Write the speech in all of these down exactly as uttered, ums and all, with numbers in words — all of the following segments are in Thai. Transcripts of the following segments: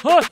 เฮ้ย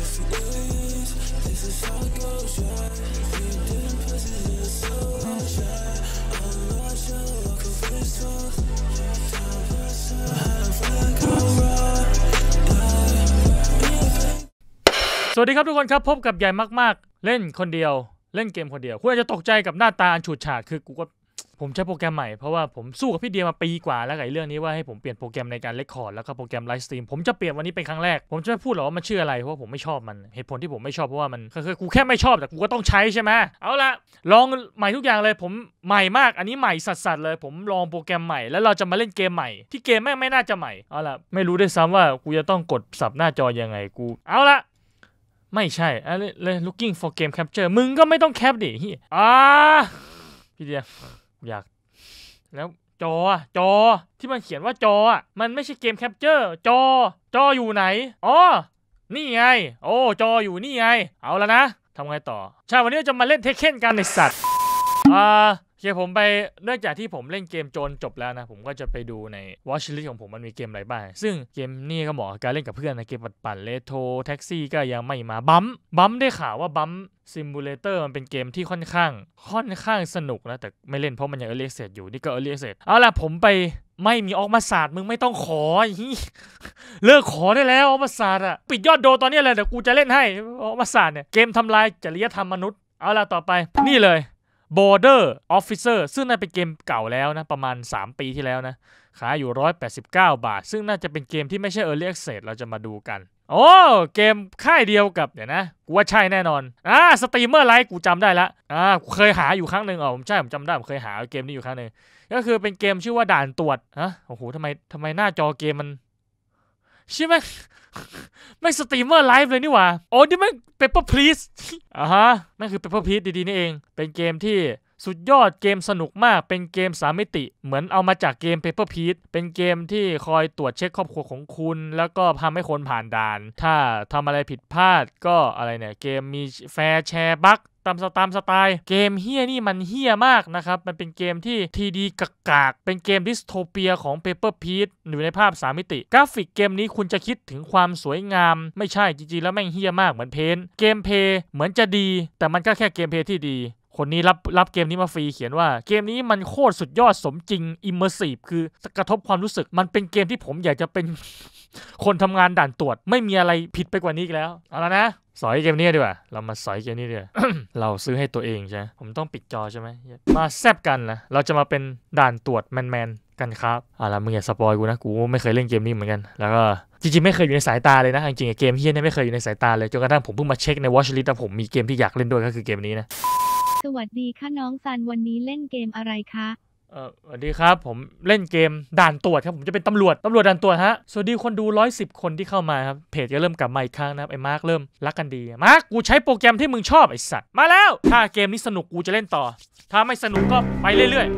สวัสดีครับทุกคนครับพบกับใหญ่มากๆเล่นคนเดียวเล่นเกมคนเดียวคุณอาจจะตกใจกับหน้าตาอันฉูดฉาดคือกูก็ผมใช้โปรแกรมใหม่เพราะว่าผมสู้กับพี่เดียมาปีกว่าแล้วกับเรื่องนี้ว่าให้ผมเปลี่ยนโปรแกรมในการเรคคอร์ดแล้วก็โปรแกรมไลฟ์สตรีมผมจะเปลี่ยนวันนี้เป็นครั้งแรกผมจะไม่พูดหรอกว่ามันชื่ออะไรเพราะผมไม่ชอบมันเหตุผลที่ผมไม่ชอบเพราะว่ามันคือกูแค่ไม่ชอบแต่กูก็ต้องใช้ใช่ไหมเอาละลองใหม่ทุกอย่างเลยผมใหม่มากอันนี้ใหม่สัสๆเลยผมลองโปรแกรมใหม่แล้วเราจะมาเล่นเกมใหม่ที่เกมแม่งไม่น่าจะใหม่เอาละไม่รู้ด้วยซ้ำว่ากูจะต้องกดสับหน้าจอยังไงกูเอาละไม่ใช่อะไรเลย looking for game capture มึงก็ไม่ต้องแคปดิเฮียอ่าพี่เดียอยากแล้วจออะจอที่มันเขียนว่าจออะมันไม่ใช่เกมแคปเจอร์จอจออยู่ไหนอ๋อนี่ไงโอ้จออยู่นี่ไงเอาแล้วนะทำไงต่อใช่วันนี้จะมาเล่นเทคเคนกันในสัตว์อ่าโอเคผมไปเนื่องจากที่ผมเล่นเกมโจรจบแล้วนะผมก็จะไปดูใน watch list ของผมมันมีเกมอะไรบ้างซึ่งเกมนี้ก็เหมาะกับการเล่นกับเพื่อนนะเกมปั่นๆเลโทรแท็กซี่ก็ยังไม่มาบัมบัมได้ข่าวว่าบัมซิมูเลเตอร์มันเป็นเกมที่ค่อนข้างค่อนข้างสนุกนะแต่ไม่เล่นเพราะมันยัง early access อยู่นี่ก็ early access เอาล่ะผมไปไม่มีออกมาศาสตร์มึงไม่ต้องขอเลิกขอได้แล้วออกมาศาสตร์อะปิดยอดโดตอนนี้เลยเดี๋ยวกูจะเล่นให้ออกมาศาสตร์เนี่ยเกมทำลายจริยธรรมมนุษย์เอาล่ะต่อไปนี่เลยBorder Officer ซึ่งน่าเป็นเกมเก่าแล้วนะประมาณสามปีที่แล้วนะขายอยู่หนึ่งร้อยแปดสิบเก้าบาทซึ่งน่าจะเป็นเกมที่ไม่ใช่ Early Access เราจะมาดูกันโอ้เกมค่ายเดียวกับเดี๋ยวนะกูว่าใช่แน่นอนอ่าสตรีมเมอร์ไลฟ์กูจำได้ละอ่ากูเคยหาอยู่ครั้งหนึ่งอ๋อผมใช่ผมจำได้ผมเคยหาเกมนี้อยู่ครั้งหนึ่งก็คือเป็นเกมชื่อว่าด่านตรวจฮะโอ้โหทำไมทำไมหน้าจอเกมมันใช่ไหมไม่สตรีมเมอร์ไลฟ์เลยนี่หว่าโอ้นี่มันเปเปอร์พลีสอ่าฮะนั่นคือเปเปอร์พลีสดีๆนี่เองเป็นเกมที่สุดยอดเกมสนุกมากเป็นเกมสามมิติเหมือนเอามาจากเกม Paper Please เป็นเกมที่คอยตรวจเช็คครอบครัวของคุณแล้วก็ทำให้คนผ่านด่านถ้าทำอะไรผิดพลาดก็อะไรเนี่ยเกมมีแฟร์แชร์บั๊กตามสตามสไตล์เกมเฮี้ยนี่มันเฮี้ยมากนะครับมันเป็นเกมที่ ที ดี กากๆเป็นเกมดิสโทเปียของ Paper Please อยู่ในภาพสามมิติกราฟิกเกมนี้คุณจะคิดถึงความสวยงามไม่ใช่จริงๆแล้วแม่งเฮี้ยมากเหมือนเพนเกมเพย์เหมือนจะดีแต่มันก็แค่เกมเพย์ที่ดีคนนี้รับรับเกมนี้มาฟรีเขียนว่าเกมนี้มันโคตรสุดยอดสมจริง immersive คือกระทบความรู้สึกมันเป็นเกมที่ผมอยากจะเป็น คนทำงานด่านตรวจไม่มีอะไรผิดไปกว่านี้อีกแล้วเอาละนะสอยเกมนี้ดีกว่าเรามาสอยเกมนี้ดีกว่า เราซื้อให้ตัวเองใช่ผมต้องปิดจอใช่ไหมมาแซบกันนะเราจะมาเป็นด่านตรวจแมนๆกันครับเอาละมึงอย่าสปอยกูนะกูไม่เคยเล่นเกมนี้เหมือนกันแล้วก็จริงๆไม่เคยอยู่ในสายตาเลยนะจริงๆเกมเฮี้ยนี่ไม่เคยอยู่ในสายตาเลยจนกระทั่งผมเพิ่งมาเช็คใน watch list แต่ผมมีเกมที่อยากเล่นด้วยก็คือเกมนี้นะสวัสดีค่ะน้องซันวันนี้เล่นเกมอะไรคะเออสวัสดีครับผมเล่นเกมด่านตรวจครับผมจะเป็นตำรวจตำรวจด่านตรวจฮะสวัสดีคนดูหนึ่งร้อยสิบคนที่เข้ามาครับเพจจะเริ่มกลับมาอีกครั้งนะครับไอ้มาร์คเริ่มรักกันดีมาร์คกูใช้โปรแกรมที่มึงชอบไอ้สัตว์มาแล้วถ้าเกมนี้สนุกกูจะเล่นต่อถ้าไม่สนุกก็ไปเรื่อย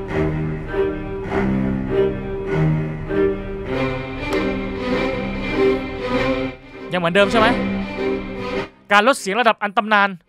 ๆยังเหมือนเดิมใช่ไหมการลดเสียงระดับอันตำนาน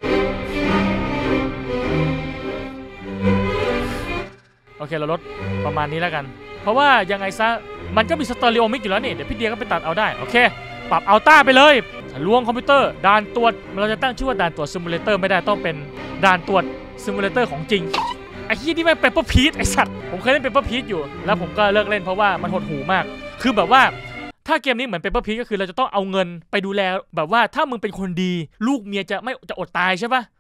โอเคเราลดประมาณนี้แล้วกันเพราะว่ายังไงซะมันก็มีสเตอริโอมิกอยู่แล้วนี่เดี๋ยวพี่เดียก็ไปตัดเอาได้โอเคปรับอัลต้าไปเลยล้วงคอมพิวเตอร์ด่านตรวจเราจะตั้งชื่อว่าด่านตรวจซิมูเลเตอร์ไม่ได้ต้องเป็นด่านตรวจซิมูเลเตอร์ของจริงไอ้ที่นี่แม่งเปเปอร์พีซไอ้สัตว์ผมเคยเล่นเปเปอร์พีซอยู่แล้วผมก็เลิกเล่นเพราะว่ามันหดหูมากคือแบบว่าถ้าเกมนี้เหมือนเปเปอร์พีซก็คือเราจะต้องเอาเงินไปดูแลแบบว่าถ้ามึงเป็นคนดีลูกเมียจะไม่จะอดตายใช่ปะ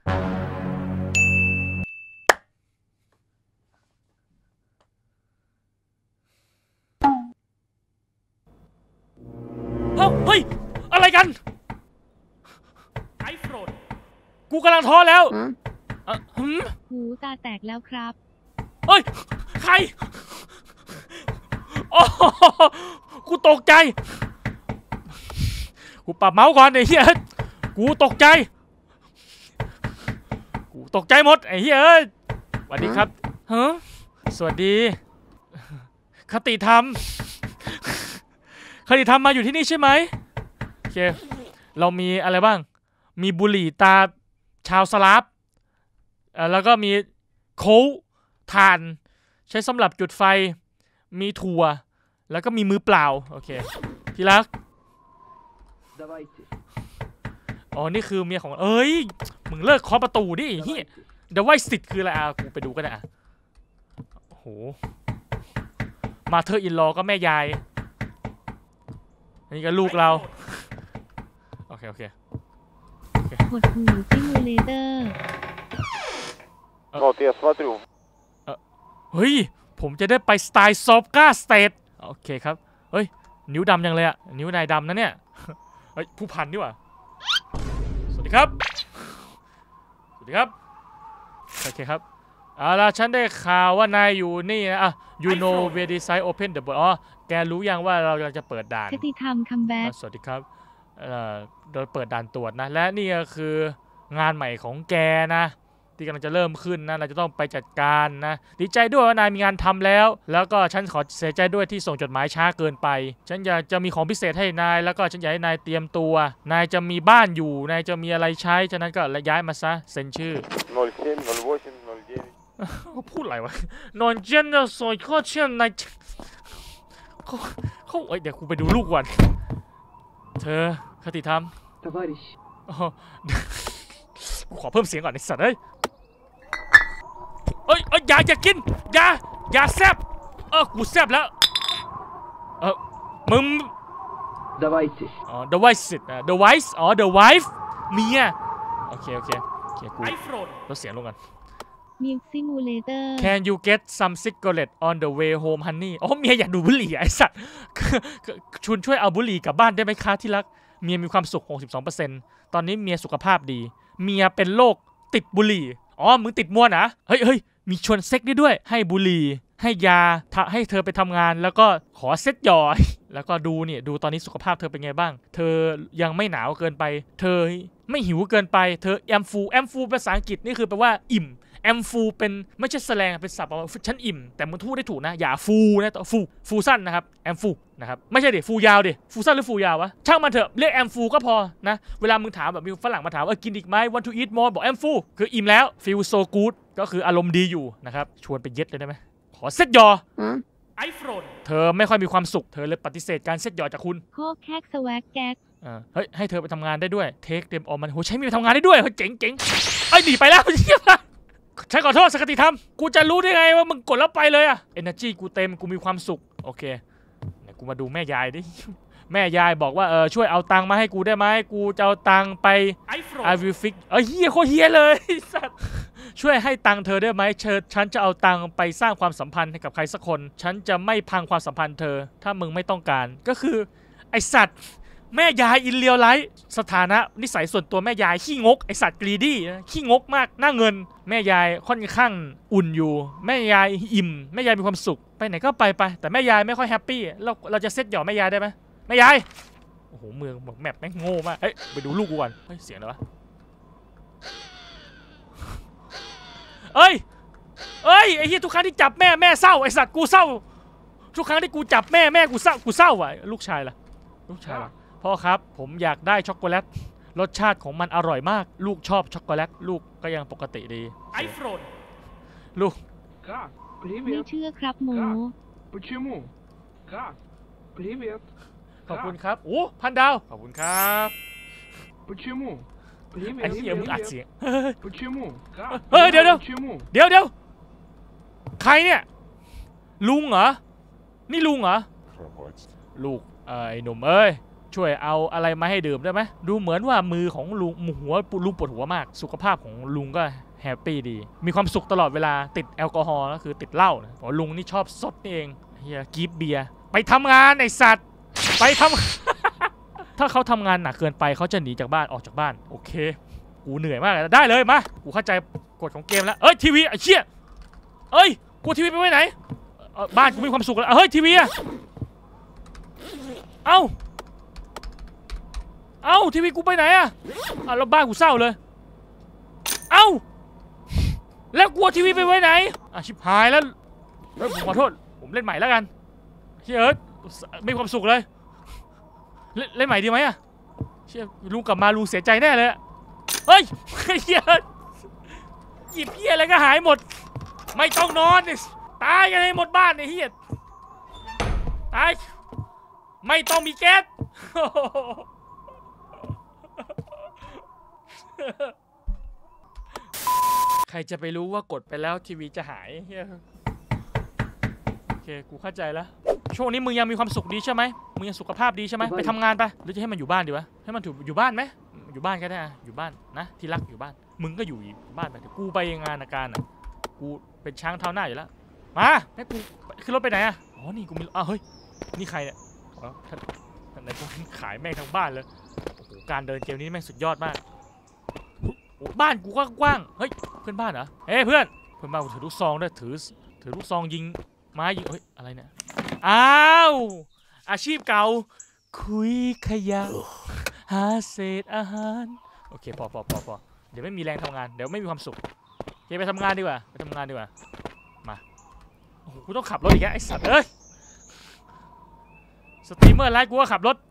เฮ้ยอะไรกันไอโฟนกูกำลังท้อแล้วหูตาแตกแล้วครับเฮ้ยใครโอ้กูตกใจกูปรับเมาส์ก่อนไอ้เหี้ยกูตกใจกูตกใจหมดไอ้เหี้ยเอ้ยสวัสดีครับฮะสวัสดีคติธรรมคติธรรมมาอยู่ที่นี่ใช่ไหมโอเคเรามีอะไรบ้างมีบุหรี่ตาชาวสลาฟแล้วก็มีโค้ถ่านใช้สำหรับจุดไฟมีถั่วแล้วก็มีมือเปล่าโอเคที่รักอ๋อนี่คือเมียของเอ้ยมึงเลิกเคาะประตูดิเฮียเดี๋ยวไว้สิทธิ์คืออะไรอ่ะกูไปดูก็ได้อ่ะโอ้โหมาเธออินลอก็แม่ยายนี่ก็ลูกเราโอเคโอเคหดหูซิมูเลเตอร์ Вот я смотрю. เฮ้ยผมจะได้ไปสไตล์ซอฟก้าสเตทโอเคครับเฮ้ยนิ้วดำยังเลยอะนิ้วนายดำนะเนี่ยเฮ้ยผู้พันดีกว่าสวัสดีครับสวัสดีครับโอเคครับเอาล่ะฉันได้ข่าวว่านายอยู่นี่นะอ่ะ you know where this side open the door อ๋อแกรู้ยังว่าเราจะเปิดด่านคติธรรมคัมแบ็กสวัสดีครับเอ่อเราเปิดด่านตรวจนะและนี่ก็คืองานใหม่ของแกนะที่กำลังจะเริ่มขึ้นนะเราจะต้องไปจัดการนะดีใจด้วยว่านายมีงานทำแล้วแล้วก็ฉันขอเสียใจด้วยที่ส่งจดหมายช้าเกินไปฉันอยากจะมีของพิเศษให้นายแล้วก็ฉันอยากให้นายเตรียมตัวนายจะมีบ้านอยู่นายจะมีอะไรใช้ฉะนั้นก็ย้ายมาซะเซ็นชื่อ ноль семь ноль восемь ноль девять. เขาพูดอะไรวะนอนเจนเนอร์โซยข้อเชื่อนายเขาเขาเอ้ยเดี๋ยวกูไปดูลูกก่อนเธอคติธรรม товарищ อ๋อกูขอเพิ่มเสียงก่อนไอ้สัตว์เอ้ยเอ้ยเอ้ยอย่าอย่ากินอย่าอย่าแซบเออกูแซบแล้วเออมึง давайте อ๋อ the wife อ่ะ the wife อ๋อ the wife เมียโอเคโอเคโอเคกูลดเสียงลงกันมิวซิมูเลเตอร์ Can you get some cigarette on the way home honey อ๋อเมียอยากดูบุหรี่ไอ้สัตว์ชุนช่วยเอาบุหรี่กลับบ้านได้ไหมคะที่รักเมียมีความสุข หกสิบสองเปอร์เซ็นต์ ตอนนี้เมียสุขภาพดีเมียเป็นโรคติดบุหรี่อ๋อมึงติดมวนนะเฮ้ยเฮ้ยมีชวนเซ็กได้ด้วยให้บุหรี่ให้ยาให้เธอไปทำงานแล้วก็ขอเซ็ตหยอแล้วก็ดูเนี่ยดูตอนนี้สุขภาพเธอเป็นไงบ้างเธอยังไม่หนาวเกินไปเธอไม่หิวเกินไปเธอแอมฟูแอมฟูภาษาอังกฤษนี่คือแปลว่าอิ่มแอมฟูเป็นไม่ใช่แสลงเป็นศัพท์ว่าฉันอิ่มแต่มึงพูดได้ถูกนะอย่าฟูนะฟูฟูสั้นนะครับแอมฟูนะครับไม่ใช่ดิฟูยาวดิฟูสั้นหรือฟูยาววะช่างมันเถอะเรียกแอมฟูก็พอนะเวลามึงถามแบบมีฝรั่งมาถามว่ากินอีกไหม want to eat more บอกแอมฟูคืออิ่มแล้ว feel so good ก็คืออารมณ์ดีอยู่นะครับชวนไปเย็ดเลยได้ไหมขอเซ็ตยอไอโฟนเธอไม่ค่อยมีความสุขเธอเลยปฏิเสธการเซ็ตยอจากคุณโคกแคกสวักแก๊กเฮ้ยให้เธอไปทำงานได้ด้วยเทคเดมออมันโหใช้มีไปทำงานได้ด้วยเฮ้ยเจ๋งเจ๋งไอ้หนีไปแล้วเชี่ยฉันขอโทษสกติธรรมกูจะรู้ได้ไงว่ามึงกดแล้วไปเลยอะ energy กูเต็มกูมีความสุขโอเคเดี๋ยวกูมาดูแม่ยายดิแม่ยายบอกว่าเออช่วยเอาตังค์มาให้กูได้ไหมกูจะเอาตังค์ไป I will fix เออเฮียโคตรเฮียเลยสัตว์ช่วยให้ตังค์เธอได้ไหมเชิญฉันจะเอาตังค์ไปสร้างความสัมพันธ์ให้กับใครสักคนฉันจะไม่พังความสัมพันธ์เธอถ้ามึงไม่ต้องการก็คือไอสัตว์แม่ยายอินเลียวไลท์สถานะนิสัยส่วนตัวแม่ยายขี้งกไอสัตว์กรีดี้ขี้งกมากหน้าเงินแม่ยายค่อนข้างอุ่นอยู่แม่ยายอิ่มแม่ยายมีความสุขไปไหนก็ไปไปแต่แม่ยายไม่ค่อยแฮปปี้เราเราจะเซ็ตหยอแม่ยายได้ไหมแม่ยายโอ้โหเมืองแมปแม่งโง่มากเฮ้ยไปดูลูกกูก่อนเฮ้ยเสียงอะไรวะเอ้ยเอ้ยไอ้เหี้ยทุกครั้งที่จับแม่แม่เศร้าไอสัตว์กูเศร้าทุกครั้งที่กูจับแม่แม่กูเศร้ากูเศร้าอ่ะลูกชายล่ะลูกชายล่ะพ่อครับผมอยากได้ช็อกโกแลตรสชาติของมันอร่อยมากลูกชอบช็อกโกแลตลูกก็ยังปกติดีไอโฟนลูก как ไม่ привет เชื่อครับหมู почему как привет ขอบคุณครับโอ้พันดาวขอบคุณครับ почему ไอ้ привет เหี้ยมึงอัดเสียง почему как เฮ้ยเดี๋ยวเดี๋ยว почему เดี๋ยวเดี๋ยวใครเนี่ยลุงเหรอนี่ลุงเหรอลูกเออไอ้หนุ่มเอ้ยช่วยเอาอะไรมาให้ดื่มได้ไหมดูเหมือนว่ามือของลุงหัวลุงปวดหัวมากสุขภาพของลุงก็แฮปปี้ดีมีความสุขตลอดเวลาติดแอลกอฮอล์ก็คือติดเหล้านะลุงนี่ชอบซดนี่เองเฮียกีบเบียร์ไปทำงานไอสัตว์ไปทำ ถ้าเขาทำงานหนักเกินไปเขาจะหนีจากบ้านออกจากบ้านโอเคกูเหนื่อยมากได้เลยมากูเข้าใจกฎของเกมแล้วเอ้ยทีวีไอ้เชี่ยเอ้ยกูทีวีไปไว้ไหนบ้านกูมีความสุขแล้วเฮ้ยทีวีอะเอ้าเอ้าทีวีกูไปไหนอะอ่ะแล้วบ้านกูเศร้าเลยเอ้าแล้วกูทีวีไปไว้ไหนอ่ะชิบหายแล้วเฮ้ยผมขอโทษผมเล่นใหม่แล้วกันเฮ้ยเอิร์ธมีความสุขเลยเล่นเล่นใหม่ดีไหมอะเชี่ยลุงกลับมาลุงเสียใจแน่เลยเฮ้ยเฮ้ยหยิบเหี้ยอะไรก็หายหมดไม่ต้องนอนตายกันให้หมดบ้านไอ้เหี้ยตายไม่ต้องมีแก๊สใครจะไปรู้ว่ากดไปแล้วทีวีจะหายโอเคกูเข้าใจแล้วช่วงนี้มึงยังมีความสุขดีใช่ไหมมึงยังสุขภาพดีใช่ไหมไปทำงานไปหรือจะให้มันอยู่บ้านดีวะให้มันอยู่บ้านไหมอยู่บ้านก็ได้อยู่บ้านนะที่รักอยู่บ้านมึงก็อยู่บ้านไปกูไปงานอาการอ่ะกูเป็นช้างเท้าหน้าอยู่แล้วมาให้กูขึ้นรถไปไหนอ่ะอ๋อนี่กูมีอ้าวเฮ้ยนี่ใครเนี่ยอ๋อท่านท่านนายพลขายแม่งทั้งบ้านเลยโอ้โหการเดินเกมนี้แม่งสุดยอดมากบ้านกูก็กว้างเฮ้ยเพื่อนบ้านเหรอเฮ้ยเพื่อนเพื่อนบ้านกูถือลูกซองด้วยถือถือลูกซองยิงไม้ยิงเฮ้ยอะไรเนี่ยอ้าวอาชีพเก่าคุยขยะหาเศษอาหารโอเคพอพอพอพอเดี๋ยวไม่มีแรงทำงานเดี๋ยวไม่มีความสุขโอเคไปทำงานดีกว่าไปทำงานดีกว่ามาโอ้โหกูต้องขับรถอีกแล้วไอ้สัตว์เอ้ยสตรีมเมอร์ไลฟ์กูก็ขับรถ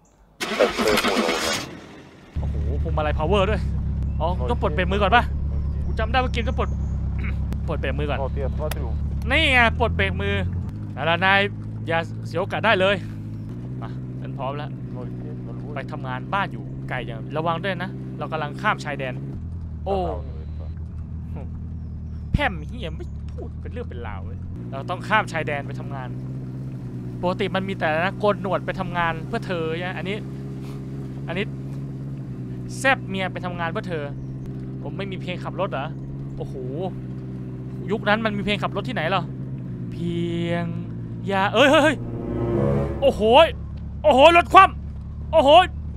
โอ้โหพวงมาลัยพาวเวอร์ด้วยอ๋อต้องปลดเบรกมือก่อนป่ะกูจำได้ว่าเกมต้องปลดปลดเบรกมือก่อน Вот я смотрю. นี่ไงปลดเบรกมือแล้วนายอย่าเสียโอกาสได้เลยมาฉันพร้อมแล้ว ноль семь ноль ไป восемь. ทำงานบ้านอยู่ไกลจังระวังด้วยนะเรากำลังข้ามชายแดนโอ้ Останавливается. แพร่มเฮียไม่พูดเป็นเรื่องเป็นราวเลยเราต้องข้ามชายแดนไปทำงานปกติมันมีแต่นะโกนหนวดไปทำงานเพื่อเธอใช่ไหมอันนี้อันนี้แซบเมียไปทำงานเพื่อเธอผมไม่มีเพลงขับรถเหรอโอ้โหยุคนั้นมันมีเพลงขับรถที่ไหนเหรอเพียงอย่าเอ้ยเฮ้ยโอ้โหโอ้โหรถคว่ำโอ้โห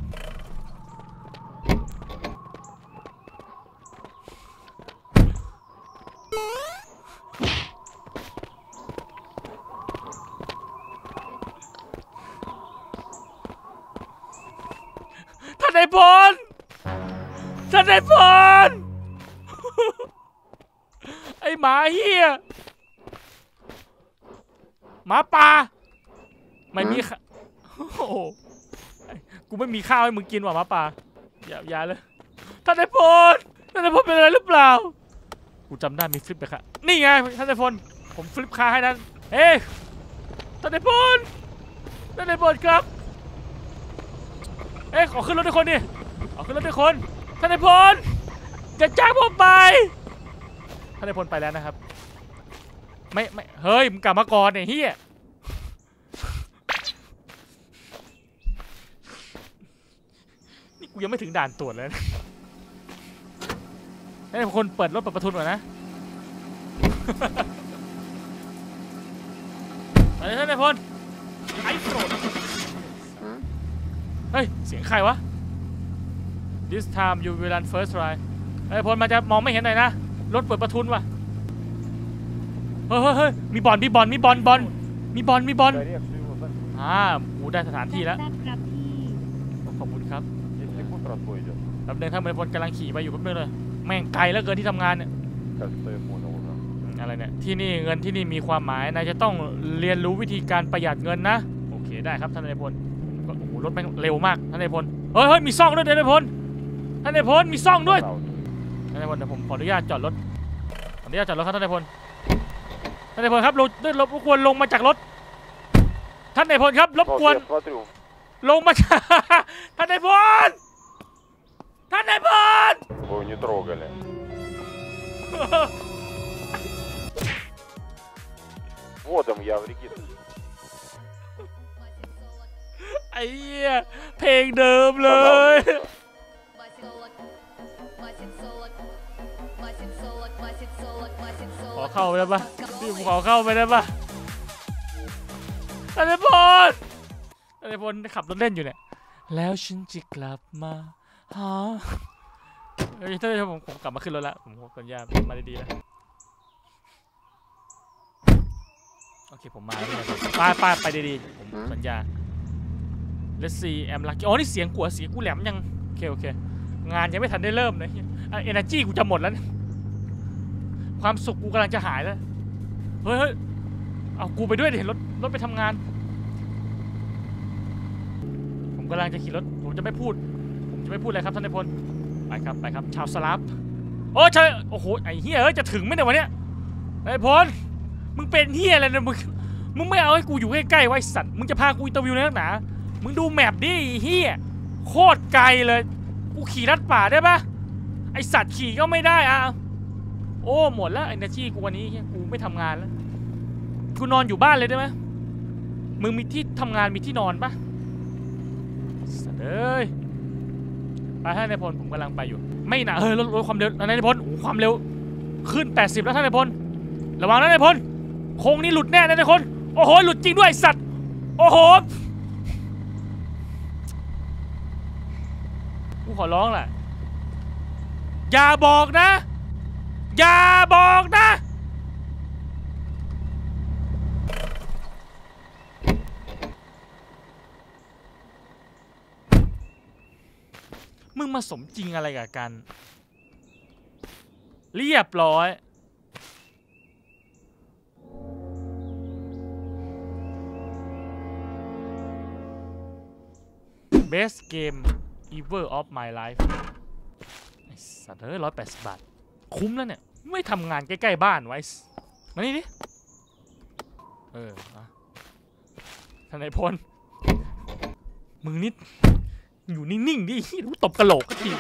ท่านนายพลท่านนายพลไอหมาเหี้ยหมาป่าไม่มีข้าโอ้โหกูไม่มีข้าวให้มึงกินว่ะหมาป่าอย่าอย่าเลยท่านนายพลท่านนายพลเป็นอะไรหรือเปล่ากูจำได้มีฟลิปไปค่ะนี่ไงท่านนายพลผมฟลิปคาให้นั้นเฮ้ยท่านนายพลท่านนายพลครับเอ๊ะขอขึ้นรถด้วยคนดิขอขึ้นรถด้วยคนท่านนายพลอย่าจ้างผมไปท่านนายพลไปแล้วนะครับไม่ไม่เฮ้ยมึงกลับมาก่อนไอ้เหี้ยนี่กูยังไม่ถึงด่านตรวจเลยนะท่านนายพลเปิดรถเปิดประตูก่อนนะไปเลยท่านนายพลไอ้โปรดเฮ้ยเสียงใครวะ This time you will run first try ไอ้พลมันจะมองไม่เห็นหน่อยนะรถเปิดประทุนว่ะเฮ้ยเฮ้ยมีบอลมีบอลมีบอลบอลมีบอลมีบอล Коррекцию его закрыть. อ่ากูได้สถานที่แล้วแซ่บครับพี่ขอบคุณครับ десять секунд разбой идет. แป๊บนึงท่านพลกำลังขี่ไปอยู่แป๊บนึงเลยแม่งไกลแล้วเกินที่ทำงานเนี่ย Кажется, я понял уже. อะไรเนี่ยที่นี่เงินที่นี่มีความหมายนายจะต้องเรียนรู้วิธีการประหยัดเงินนะโอเคได้ครับท่านนายพลก็โอ้โหรถแม่งเร็วมากท่านนายพลเฮ้ยเฮ้ยมีซ่องด้วยท่านนายพลท่านนายพลมีซ่องด้วย Останавливается. ท่านนายพลเดี๋ยวผมขออนุญาตจอดรถขออนุญาตจอดรถครับท่านนายพลท่านนายพลครับรบด้วยรบกวนลงมาจากรถท่านนายพลครับรบ Вот กวน я смотрю. ลงมาจาก ท่านนายพลท่านนายพล Вы его не трогали. водом я в регистр. ไอ้เหี้ยเพลงเดิมเลย ขอเข้าไปได้ปะพี่ผมขอเข้าไปได้ปะท่านนายพลท่านนายพลขับรถเล่นอยู่เนี่ยแล้วฉันจะกลับมาหาเฮ้ยท่านนายพลผมผมกลับมาขึ้นรถละผมขอสัญญามาดีๆนะโอเคผมมาแล้วไปไปไปดีๆผมสัญญา Let's see I'm lucky อ๋อนี่เสียงกัวเสียงกูแหลมยังโอเคโอเคงานยังไม่ทันได้เริ่มเลยอ่ะ energy กูจะหมดแล้วความสุขกูกำลังจะหายแล้วเฮ้ยเฮ้ยเอากูไปด้วยดิรถรถไปทำงานผมกำลังจะขี่รถผมจะไม่พูดผมจะไม่พูดอะไรครับท่านนายพลไปครับไปครับชาวสลับโอ้ใช่โอ้โหไอ้เฮียเอ้ยจะถึงไหมเนี่ยวันเนี้ยนายพลมึงเป็นเฮียอะไรเนี่ยมึงมึงไม่เอาให้กูอยู่ใกล้ๆไว้สัตว์มึงจะพากูอินเตอร์วิวในนักหนามึงดูแมปดิเฮียโคตรไกลเลยกูขี่ลัดป่าได้ปะไอสัตว์ขี่ก็ไม่ได้อ่ะโอ้หมดแล้ว energy กูวันนี้กูไม่ทำงานแล้วกูนอนอยู่บ้านเลยได้ไหมมึงมีที่ทำงานมีที่นอนปะสัตว์เอ้ยไปท่านนายพลผมกำลังไปอยู่ไม่นะเฮ้ยลดลดความเร็วนายพลโอ้ความเร็วขึ้นแปดสิบแล้วท่านนายพลระวังนะนายพลโค้งนี้หลุดแน่นายพลโอ้โหหลุดจริงด้วยสัตว์โอ้โหกูขอร้องแหละอย่าบอกนะอย่าบอกนะมึงมาสมจริงอะไรกับกันเรียบร้อย best game ever of my life ไอ้สัตว์เอ้ยร้อยแปดสิบบาทคุ้มแล้วเนี่ยไม่ทำงานใกล้ๆบ้านไว้มานี่ดิเออท่านนายพลมึงนิดอยู่นิ่งๆดิรู้ตบกระโหลกก็ที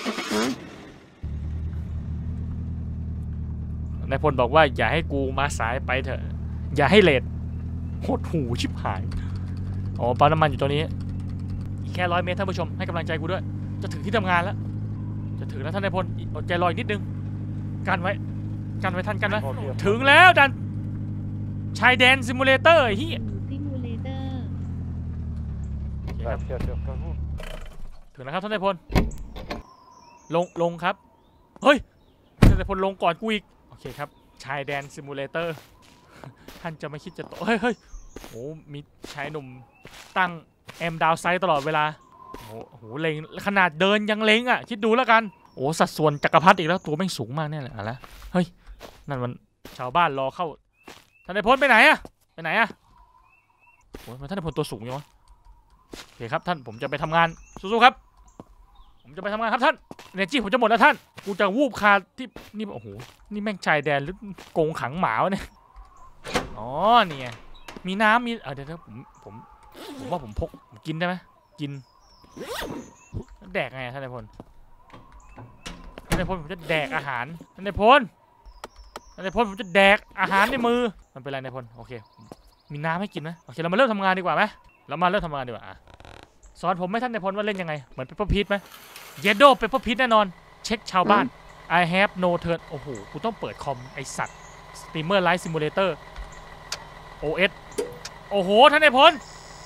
นายพลบอกว่าอย่าให้กูมาสายไปเถอะอย่าให้เลทโหดหูชิบหายอ๋อปั๊มน้ำมันอยู่ตรงนี้อีกแค่ร้อยเมตรท่านผู้ชมให้กำลังใจกูด้วยจะถึงที่ทำงานแล้วจะถึงแล้วท่านนายพลอดใจรออีกนิดนึงกันไว้กันไว้ท่านกันไว้ถึงแล้วดันชายแดนซิมูเลเตอร์ไอ้เหี้ยซิมูเลเตอร์ Да, сейчас я скажу. ถึงแล้วครับท่านนายพลลงลงครับเฮ้ยท่านนายพลลงก่อนกูอีกโอเคครับชายแดนซิมูเลเตอร์ท่านจะไม่คิดจะตกเฮ้ยเฮ้ยโอ้มีชายหนุ่มตั้งแอมดาวไซด์ตลอดเวลาโอ้โหเล็งขนาดเดินยังเล็งอ่ะคิดดูแล้วกันโอ้สัดส่วนจักรพรรดิอีกแล้วตัวแม่งสูงมากแน่เลยอะไรเฮ้ยนั่นมันชาวบ้านรอเข้าท่านนายพลไปไหนอะไปไหนอะโอ้ยท่านนายพลตัวสูงยังวะโอเคครับท่านผมจะไปทำงานสู้ๆครับผมจะไปทำงานครับท่านเนจี้ผมจะหมดแล้วท่านกูจะวูบคาที่นี่โอ้โหนี่แม่งชายแดนหรือโกงขังหมาวะเนี่ยอ๋อเนี่ยมีน้ำมีเออเดี๋ยวผมผมผมว่าผมพกผมกินได้ไหมกินแดกไงท่านนายพลท่านนายพลผมจะแดกอาหารท่านนายพลท่านนายพลผมจะแดกอาหารในมือมันเป็นไรนายพลโอเคมีน้ำให้กินไหมโอเคเรามาเริ่มทำงานดีกว่าไหมเรามาเริ่มทำงานดีกว่าสอนผมไหมท่านนายพลว่าเล่นยังไงเหมือนเปเปอร์พีทไหมเยดโดเปเปอร์พีทแน่นอนเช็คชาวบ้าน I have no turn โอ้โหกูต้องเปิดคอมไอสัตว์สตรีมเมอร์ไลฟ์ซิมูเลเตอร์ โอ เอส โอ้โหท่านนายพล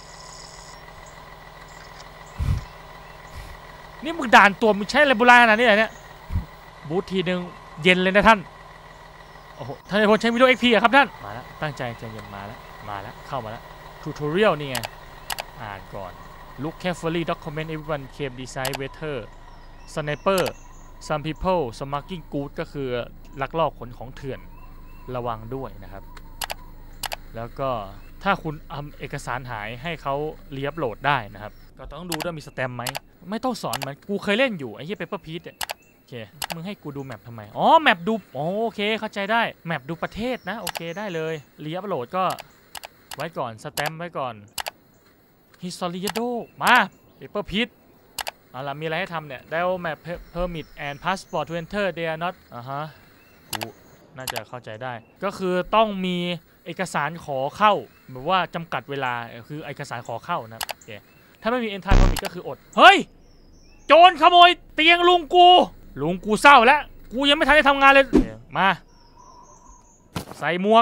นี่มึงด่านตัวมึงใช้อะไรโบราณขนาดนี้เหรอเนี่ยบูททีนึงเย็นเลยนะท่านโอ้โหท่านนายพลใช้วิดีโอ เอ็กซ์ พี อะครับท่านมาแล้วตั้งใจใจเย็นมาแล้วมาแล้วเข้ามาแล้วทูทอเรียลนี่ไงอ่านก่อน Look carefully document everyone came design weather sniper some people smuggling goods ก็คือลักลอบขนของเถื่อนระวังด้วยนะครับแล้วก็ถ้าคุณทำเอกสารหายให้เขาเรียบโหลดได้นะครับก็ต้องดูด้วยมีสแตมป์ไหมไม่ต้องสอนมันกูเคยเล่นอยู่ไอ้เหี้ยเปเปอร์พีทเนี่ยโอเคมึงให้กูดูแมปทำไมอ๋อแมปดูโอเคเข้าใจได้แมปดูประเทศนะโอเคได้เลยเรียบโหลดก็ไว้ก่อนสแตมป์ไว้ก่อนฮิสตอริโดมาเปเปอร์พีทเอาล่ะมีอะไรให้ทำเนี่ย Dial map permit and passport to enter they are not อ่าฮะกูน่าจะเข้าใจได้ก็คือต้องมีเอกสารขอเข้าแบบว่าจำกัดเวลาคือเอกสารขอเข้านะโอเคถ้าไม่มี entire permit ก็คืออดเฮ้ยโจรขโมยเตียงลุงกูลุงกูเศร้าแล้วกูยังไม่ทันได้ทำงานเลยมาใส่หมวก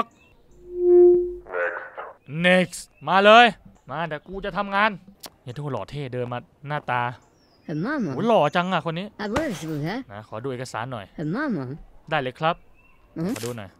next มาเลยมาเดี๋ยวกูจะทำงานอย่าทุกคนหล่อเท่เดินมาหน้าตา Мама. โหหล่อจังอ่ะคนนี้ А будешь вы, а? นะขอดูเอกสารหน่อย Мама. ได้เลยครับอืมขอดูหน่อย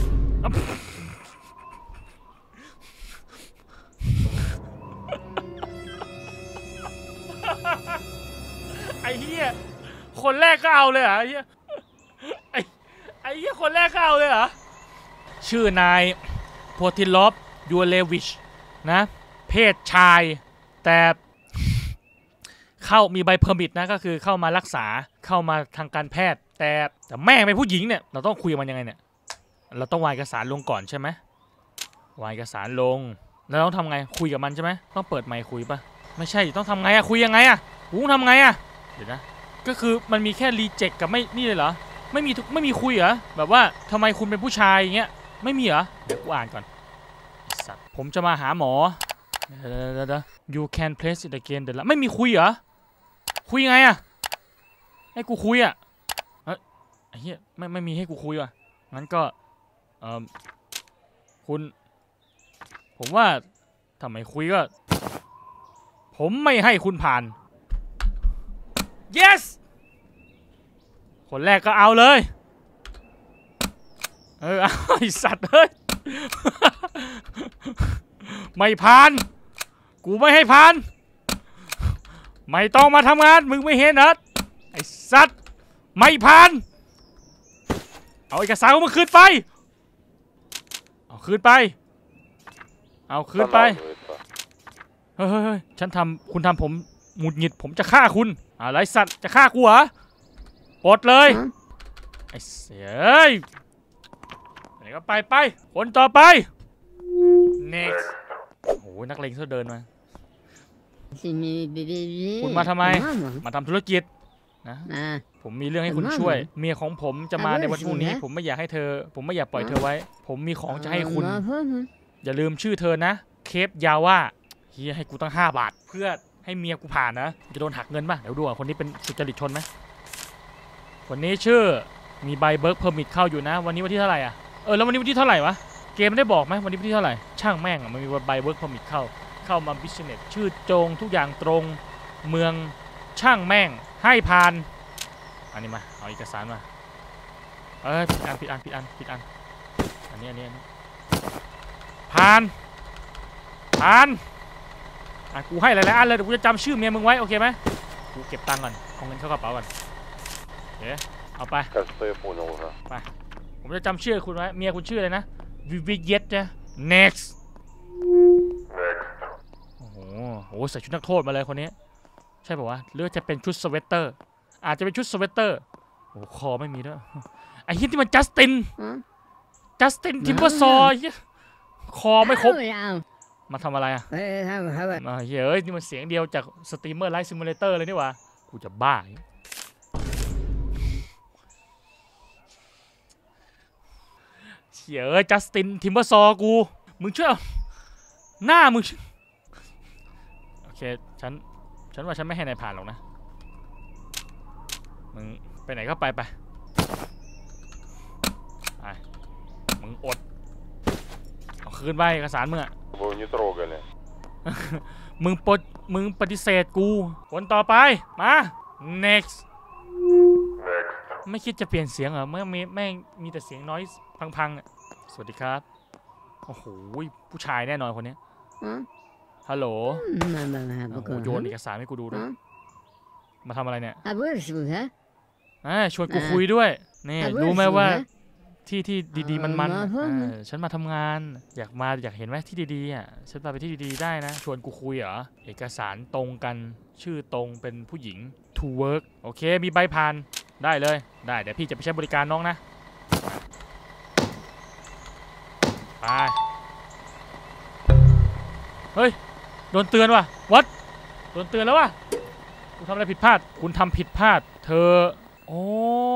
ไอ้เหี้ยคนแรกก็เอาเลยเหรอไอ้เหี้ยไอ้ไอ้เหี้ยคนแรกก็เอาเลยเหรอชื่อนายโพทิลอฟยูเลวิชนะเพศชายแต่เข้ามีใบเพอร์มิทนะก็คือเข้ามารักษาเข้ามาทางการแพทย์แต่แต่แม่งเป็นผู้หญิงเนี่ยเราต้องคุยกับมันยังไงเนี่ยเราต้องวางเอกสารลงก่อนใช่ไหมวางเอกสารลงแล้วต้องทำไงคุยกับมันใช่ไหมต้องเปิดไมค์คุยปะไม่ใช่ต้องทำไงอะคุยยังไงอะกูต้องทำไงอะเดี๋ยวนะก็คือมันมีแค่รีเจ็คกับไม่นี่เลยเหรอไม่มีไม่มีคุยเหรอแบบว่าทำไมคุณเป็นผู้ชายอย่างเงี้ยไม่มีเหรอเดี๋ยวกูอ่านก่อนสัตว์ผมจะมาหาหมอเดี๋ยวๆ you can place it again เดี๋ยวละไม่มีคุยเหรอคุยไงอะให้กูคุยอะเฮ้ยไอ้เหี้ยไม่ไม่มีให้กูคุยว่ะงั้นก็เอ่อคุณผมว่าทำไมคุยก็ผมไม่ให้คุณผ่าน yes คนแรกก็เอาเลยเออเอาไอสัตว์เฮ้ย ไม่ผ่านกูไม่ให้ผ่านไม่ต้องมาทำงานมึงไม่เห็นเหรอไอสัตว์ไม่ผ่านเอาเอกสารของมึงคืนไปเอาคืนไปเอาคืนไปเฮ้ยเฮ้ยฉันทำคุณทำผมหงุดหงิดผมจะฆ่าคุณอะไรสัตว์จะฆ่ากูเหรอปลดเลยไอ้เสียไหนก็ไปไปคนต่อไป next โอ้ยนักเลงเสื้อเดินมาคุณมาทำไมมาทำธุรกิจนะผมมีเรื่องให้คุณช่วยเมียของผมจะมาในวันพรุ่งนี้ผมไม่อยากให้เธอผมไม่อยากปล่อยเธอไว้ผมมีของจะให้คุณอย่าลืมชื่อเธอนะเคปยาว่าเฮียให้กูตั้งห้าบาทเพื่อให้เมียกูผ่านนะจะโดนหักเงินป่ะเดี๋ยวดูอ่ะคนนี้เป็นสุจริตชนไหมคนนี้ชื่อมีใบเบิร์กเพอร์มิทเข้าอยู่นะวันนี้วันที่เท่าไหร่อ่ะเออแล้ววันนี้วันที่เท่าไหร่วะเกมไม่ได้บอกไหมวันนี้วันที่เท่าไหร่ช่างแม่งอ่ะมันมีใบเบิร์กเพอร์มิทเข้าเข้ามาบิสเนสชื่อโจงทุกอย่างตรงเมืองช่างแม่งให้ผ่านอันนี้มาเอาเอกสารมาเออผิดอันผิดอันผิดอันผิดอันอันนี้อันนี้อันนี้ผ่านผ่านอ่ะกูให้หลายๆอันเลยเดี๋ยวกูจะจำชื่อเมียมึงไว้โอเคไหมกูเก็บตังค์ก่อนเอาเงินเข้ากระเป๋าก่อนเอ๊ะเอาไปไปผมจะจำชื่อคุณไว้เมียคุณชื่ออะไรนะวิวิเยตนะ next โอ้โหโอ้ใส่ชุดนักโทษมาเลยคนนี้ใช่ป่าวะหรือจะเป็นชุดสเวตเตอร์อาจจะเป็นชุดสเวตเตอร์โอ้คอไม่มีด้วยไอ้เหี้ยที่มันจัสตินจัสตินทิมเบอร์ซอยคอไม่ครบมาทำอะไรอ่ะมาเฮ้ยนี่มันเสียงเดียวจากสตรีมเมอร์ไลฟ์ซิมูเลเตอร์เลยนี่หว่ากูจะบ้าเฉียเอ้ยจัสตินทิมเบอร์ซอกูมึงช่วยหน้ามึงโอเคฉันฉันว่าฉันไม่ให้นายผ่านหรอกนะมึงไปไหนก็ไปไปไปมึงอดเอาคืนไปเอกสารมึงอะมึงปดมึงปฏิเสธกูคนต่อไปมา next ไม่คิดจะเปลี่ยนเสียงเหรอเมื่อมีแม่งมีแต่เสียงน้อยพังๆสวัสดีครับโอ้โหผู้ชายแน่นอนคนนี้ฮัลโหลโยนเอกสารให้กูดูด้วยมาทำอะไรเนี่ยชวนกูคุยด้วยนี่รู้ไหมว่าที่ที่ดีๆมันๆฉันมาทำงานอยากมาอยากเห็นไหมที่ดีๆอ่ะฉันพาไปที่ดีๆได้นะชวนกูคุยเหรอเอกสารตรงกันชื่อตรงเป็นผู้หญิง to work โอเคมีใบผ่านได้เลยได้เดี๋ยวพี่จะไปใช้บริการน้องนะไปเฮ้ยโดนเตือนว่ะวัดโดนเตือนแล้วว่ะคุณทำอะไรผิดพลาดคุณทำผิดพลาดเธอโอ้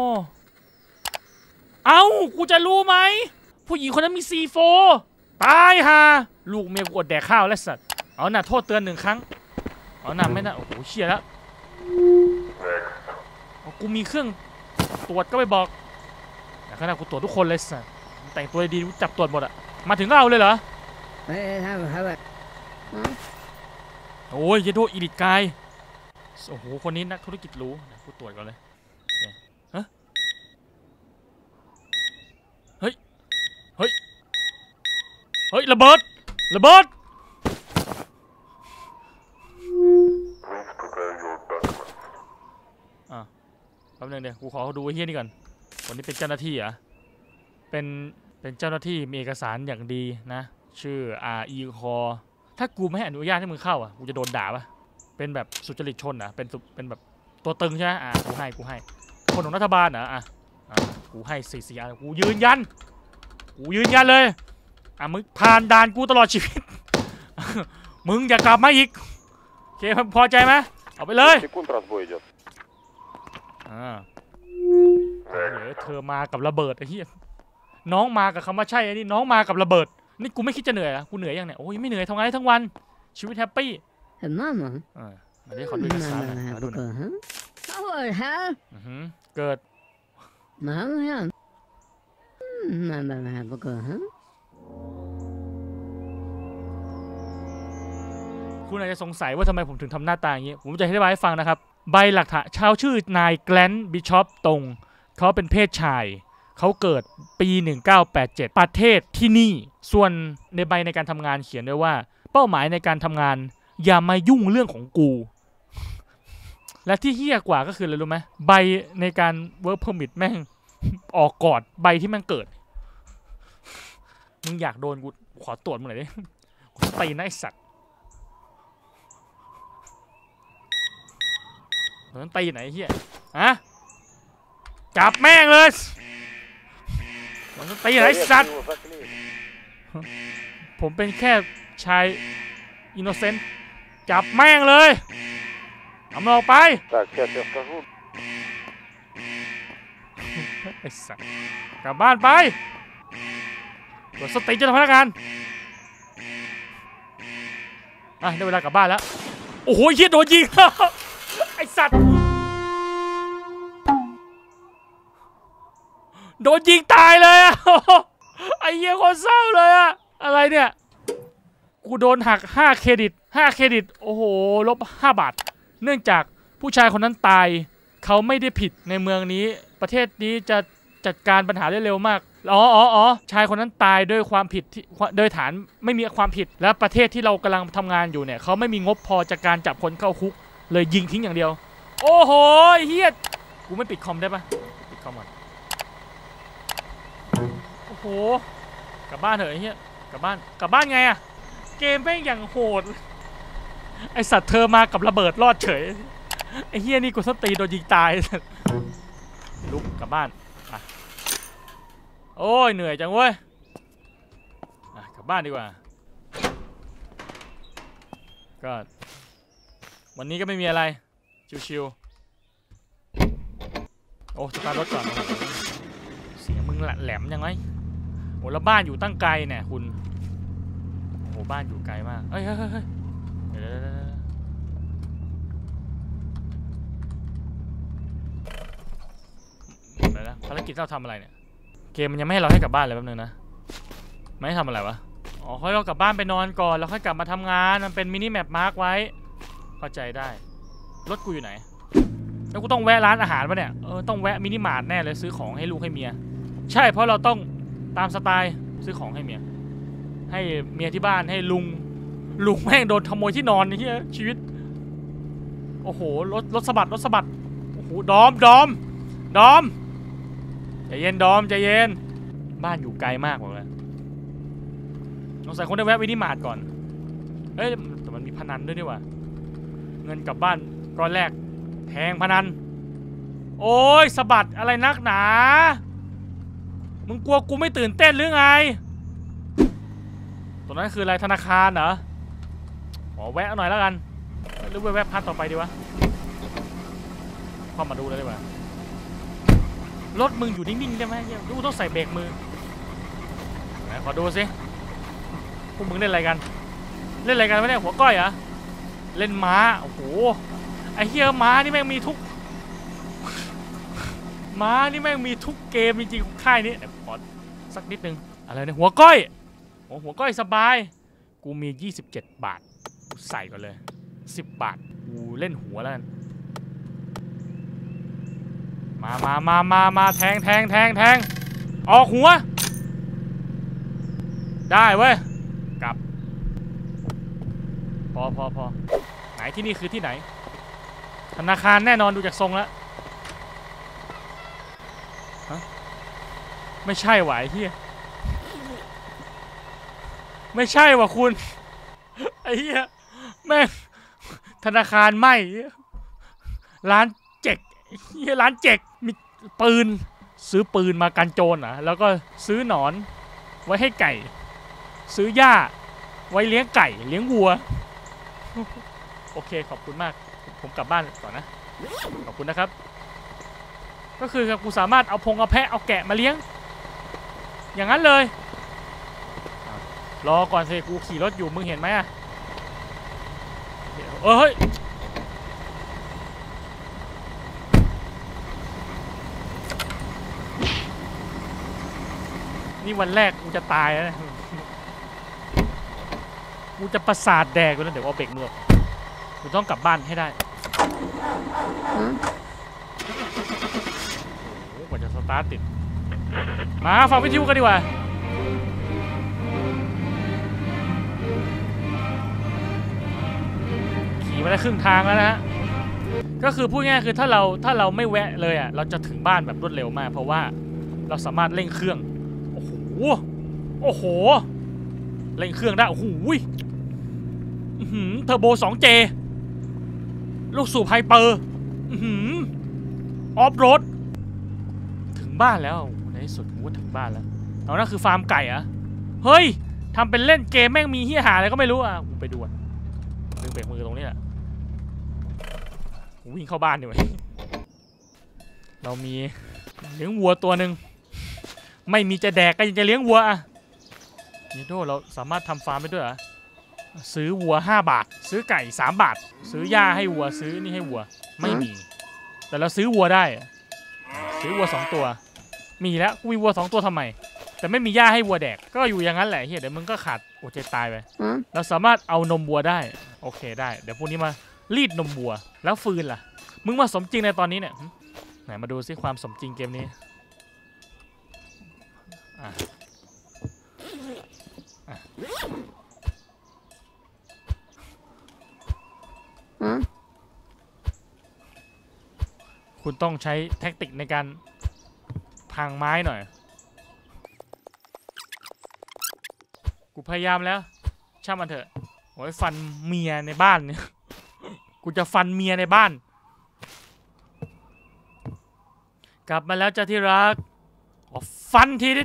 เอ้ากูจะรู้ไหมผู้หญิงคนนั้นมี ซี โฟร์ ตายฮะลูกเมียกูอดแดกข้าวแล้วสัตว์เอาหน่าโทษเตือนหนึ่งครั้งเอาหน่าไม่น่าโอ้โหเชี่ยแล้วกูมีเครื่องตรวจก็ไปบอกแต่ขณะกูตรวจทุกคนเลยสัตว์แต่งตัวดีจับตรวจหมดอะมาถึงก็เอาเลยเหรอโอ้ยเยโดอีดิทกายโอ้โหคนนี้นักธุรกิจรู้กูตรวจก่อนเลยฮะเฮ้ยเฮ้ยเฮ้ยระเบิดระเบิดอ่ะแป๊บนึงเดี๋ยวกูขอดูไอ้เหี้ยนี่ก่อนคนนี้เป็นเจ้าหน้าที่เหรอเป็นเป็นเจ้าหน้าที่มีเอกสารอย่างดีนะชื่อ อาร์ อี Core ถ้ากูไม่ให้อนุญาตให้มึงเข้าอ่ะกูจะโดนด่าป่ะเป็นแบบสุจริตชนอ่ะเป็นเป็นแบบตัวตึงใช่ไหมอ่ะกูให้กูให้คนของรัฐบาลเหรออ่ะอ่ะกูให้สี่สี่อ่ะกูยืนยันกูยืนยันเลยอ่ะมึงผ่านด่านกูตลอดชีวิต มึงอย่ากลับมาอีกโอเคพอใจไหมเอาไปเลยอ่าเดี๋ยวเธอมากับระเบิดไอ้เหี้ยน้องมากับคำว่าใช่ไอ้นี่น้องมากับระเบิดนี่กูไม่คิดจะเหนื่อยนะกูเหนื่อยยังเนี่ยโอ้ยไม่เหนื่อยทำงานได้ทั้งวันชีวิตแฮปปี้ Mama. อ่ามาดิขอดูเอกสารหน่อย Mama ขอดูหน่อย have huh? Oh, how? อือหือเกิด Mama have. Mama have huh? คุณอาจจะสงสัยว่าทำไมผมถึงทำหน้าตาอย่างนี้ผมจะอธิบายให้ฟังนะครับใบหลักฐานชาวชื่อนายแกลนบิชอปตรงเขาเป็นเพศชายเขาเกิดปีหนึ่งเก้าแปดเจ็ดประเทศที่นี่ส่วนในใบในการทำงานเขียนไว้ว่าเป้าหมายในการทำงานอย่ามายุ่งเรื่องของกู และที่เหี้ยกว่าก็คืออะไรรู้ไหมใบในการ work permit แม่ง ออกก่อนใบที่แม่งเกิดมึงอยากโดนกูขอตรวจมึงหน่อยดิกูตีนะไอ้สัตว์มันตีไหนเหี้ยฮะจับแม่งเลยมันตีไหนสัตว์ผมเป็นแค่ชายอินโนเซนต์จับแม่งเลยทำเราไป Так, сейчас я скажу. ไอ้สัตว์กลับบ้านไปตรวจสติเจ้าพนักงานอ่ะได้เวลากลับบ้านแล้วโอ้โหเหี้ยโดนยิง ไอ้สัตว์โดนยิงตายเลยอะ ไอ้เหี้ยคนเศร้าเลยอะอะไรเนี่ยกูโดนหักห้าเครดิตห้าเครดิตโอ้โหลบห้าบาทเนื่องจากผู้ชายคนนั้นตายเขาไม่ได้ผิดในเมืองนี้ประเทศนี้จะจัดการปัญหาได้เร็วมากอ๋ออ๋ออ๋อชายคนนั้นตายด้วยความผิดที่โดยฐานไม่มีความผิดและประเทศที่เรากำลังทำงานอยู่เนี่ยเขาไม่มีงบพอจากการจับคนเข้าคุกเลยยิงทิ้งอย่างเดียวโอ้โหเฮียกูไม่ปิดคอมได้ปะปิดคอมก่อนโอ้โหกลับบ้านเถอะไอ้เฮียกลับบ้านกลับบ้านไงอะเกมแม่งอย่างโหดไอสัตว์เธอมากับระเบิดรอดเฉยไอเฮียนี่กูสตีโดนยิงตายลุกกลับบ้านอ่ะโอ้ยเหนื่อยจังเว้ยอ่ะกลับบ้านดีกว่าก็วันนี้ก็ไม่มีอะไรชิวๆโอ้สตาร์ทรถก่อนเสียงมึงแหลมยังไงโอ้แล้วบ้านอยู่ตั้งไกลเนี่ยคุณโอ้บ้านอยู่ไกลมากเฮ้ยเฮ้ยเฮ้ยเดี๋ยวเดี๋ยวนะภารกิจเราทำอะไรเนี่ยเกมมันยังไม่ให้เราให้กลับบ้านเลยแป๊บนึงนะไม่ให้ทำอะไรวะอ๋อค่อยเรากลับบ้านไปนอนก่อนแล้วค่อยกลับมาทำงานมันเป็นมินิแมปมาร์กไว้เข้าใจได้รถกูอยู่ไหนแล้วกูต้องแวะร้านอาหารปะเนี่ยเออต้องแวะมินิมาร์ทแน่เลยซื้อของให้ลูกให้เมียใช่เพราะเราต้องตามสไตล์ซื้อของให้เมียให้เมียที่บ้านให้ลุงลุงแม่งโดนขโมยที่นอนนี่เหี้ยชีวิตโอ้โหรถรถสะบัดรถสะบัดโอ้โหดอมดอมดอมใจเย็นดอมใจเย็นบ้านอยู่ไกลมากบอกเลยสงสัยคนได้แวะมินิมาร์ทก่อนเอ้ยแต่มันมีพนันด้วยนี่ว่ะเงินกลับบ้านก้อนแรกแทงพนันโอ้ยสะบัดอะไรนักหนามึงกลัวกูไม่ตื่นเต้นหรือไงตรงนั้นคืออะไรธนาคารเหรอขอแวะหน่อยแล้วกันหรือแวะพัดต่อไปดีวะเข้ามาดูเลยดีกว่ารถมึงอยู่นิ่งๆได้ไหมดูต้องใส่เบรกมือไหนขอดูสิพวกมึงเล่นอะไรกันเล่นอะไรกันวะเนี่ยหัวก้อยเหรอเล่นม้าโอ้โหไอ้เหี้ยม้านี่แม่งมีทุกม้านี่แม่งมีทุกเกมจริงๆค่ายนี้เดี๋ยวขอสักนิดนึงอะไรเนี่ยหัวก้อยโอ้หัวก้อยสบายกูมียี่สิบเจ็ดบาทกูใส่ก่อนเลยสิบบาทกูเล่นหัวแล้วกันมามามามามาแทงแทงแทงแทงออกหัวได้เว้ยกลับพอพอพอไหนที่นี่คือที่ไหนธนาคารแน่นอนดูจากทรงแล้วฮะไม่ใช่ไหวเฮียไม่ใช่ว่ะคุณไอ้เหี้ยแม่งธนาคารไม่ร้านเจ็กเหี้ยร้านเจ็กมีปืนซื้อปืนมากันโจรอ่ะแล้วก็ซื้อหนอนไว้ให้ไก่ซื้อหญ้าไว้เลี้ยงไก่เลี้ยงวัวโอเคขอบคุณมากผมกลับบ้านก่อนนะขอบคุณนะครับก็คือกูสามารถเอาพงเอาแพะเอาแกะมาเลี้ยงอย่างนั้นเลยรอก่อนสิกูขี่รถอยู่มึงเห็นไหมอะเออเฮ้ยนี่วันแรกกูจะตายแล้วนะกูจะประสาทแดกกูแล้วเดี๋ยวเอาเบรกมือกูต้องกลับบ้านให้ได้โอ้โหกว่าจะสตาร์ทติดมาฟังวิทยุกันดีกว่าขี่มาได้ครึ่งทางแล้วนะฮะก็คือพูดง่ายคือถ้าเราถ้าเราไม่แวะเลยอ่ะเราจะถึงบ้านแบบรวดเร็วมากเพราะว่าเราสามารถเร่งเครื่องโอ้โหโอ้โหเร่งเครื่องได้โอ้โหเทอร์โบ สอง เจ ลูกสูบไฮเปอร์ออฟโรดถึงบ้านแล้วในที่สุดกูก็ถึงบ้านแล้วเอานั่นคือฟาร์มไก่อะเฮ้ยทำเป็นเล่นเกมแม่งมีเหี้ยหาอะไรก็ไม่รู้อ่ะกูไปดูอ่ะดึงเบรกมือตรงนี้แหละวิ่งเข้าบ้านดีกว่าเรามีเลี้ยงวัวตัวหนึ่งไม่มีจะแดกก็ยังจะเลี้ยงวัวอ่ะนี่โดเราสามารถทำฟาร์มได้ด้วยเหรอซื้อวัวห้าบาทซื้อไก่สามบาทซื้อหญ้าให้วัวซื้อนี่ให้วัวไม่มีแต่เราซื้อวัวได้ซื้อวัวสองตัวมีแล้วกูมีวัวสองตัวทำไมแต่ไม่มีหญ้าให้วัวแดกก็อยู่อย่างนั้นแหละเฮียเดี๋ยวมึงก็ขาดอดใจตายไปเราสามารถเอานมวัวได้โอเคได้เดี๋ยวพวกนี้มารีดนมวัวแล้วฟืนล่ะมึงมาสมจริงในตอนนี้เนี่ยไหนมาดูซิความสมจริงเกมนี้อ่ะคุณต้องใช้แท็กติกในการพังไม้หน่อยกูพยายามแล้วช่างมันเถอะโอ้ยฟันเมียในบ้านเนี่ยกูจะฟันเมียในบ้านกลับมาแล้วจ้าที่รักอ๋อฟันทีนิด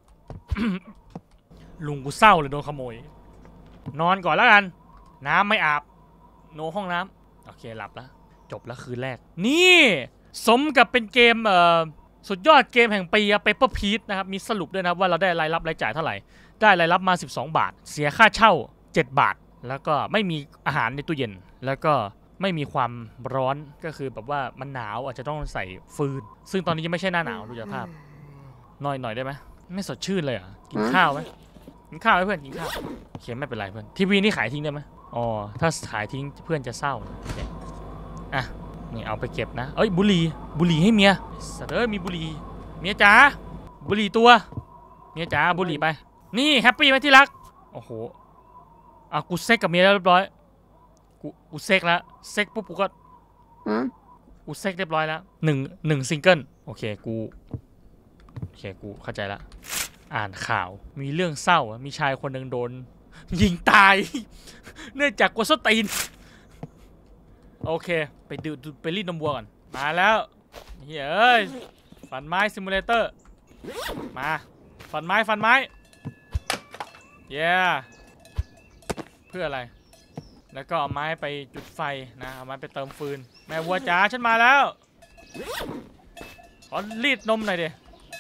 ลุงกูเศร้าเลยโดนขโมยนอนก่อนแล้วกันน้ำไม่อาบโนห้องน้ำโอเคหลับแล้วจบแล้วคืนแรกนี่สมกับเป็นเกมเอ่อสุดยอดเกมแห่งปีอะPeppa Pigนะครับมีสรุปด้วยนะว่าเราได้รายรับรายจ่ายเท่าไหร่ได้รายรับมาสิบสองบาทเสียค่าเช่าเจ็ดบาทแล้วก็ไม่มีอาหารในตู้เย็นแล้วก็ไม่มีความร้อนก็คือแบบว่ามันหนาวอาจจะต้องใส่ฟืนซึ่งตอนนี้ยังไม่ใช่หน้าหนาวดูจากภาพหน่อยหน่อยได้ไหมไม่สดชื่นเลยอ่ะกินข้าวไหมกินข้าวไหมเพื่อนกินข้าวโอเคไม่เป็นไรเพื่อนทีวีนี่ขายทิ้งได้ไหมอ๋อถ้าขายทิ้งเพื่อนจะเศร้าโอเคอ่ะนี่เอาไปเก็บนะเอ้ยบุหรี่บุหรี่ให้เมียสัตว์เอ้ยมีบุหรี่เมียจ๋าบุหรี่ตัวเมียจ๋าบุหรี่ไปนี่แฮปปี้ไหมที่รักโอ้โหอ่ะกูเซ็กกับเมียแล้วเรียบร้อยกูกูเซ็กแล้วเซ็กปุ๊บกูก็กูเซ็กเรียบร้อยแล้วหนึ่งหนึ่งซิงเกิลโอเคกูโอเคกูเข้าใจละอ่านข่าวมีเรื่องเศร้ามีชายคนหนึ่งโดนยิงตายเนื่องจากกดส้นตีนโอเคไปดูไปรีดนมวัวก่อนมาแล้วเฮ้ยฟันไม้ซิมูเลเตอร์มาฟันไม้ฟันไม้เย้เพื่ออะไรแล้วก็เอาไม้ไปจุดไฟนะเอาไม้ไปเติมฟืนแม่วัวจ๋าฉันมาแล้วขอรีดนมหน่อยดิ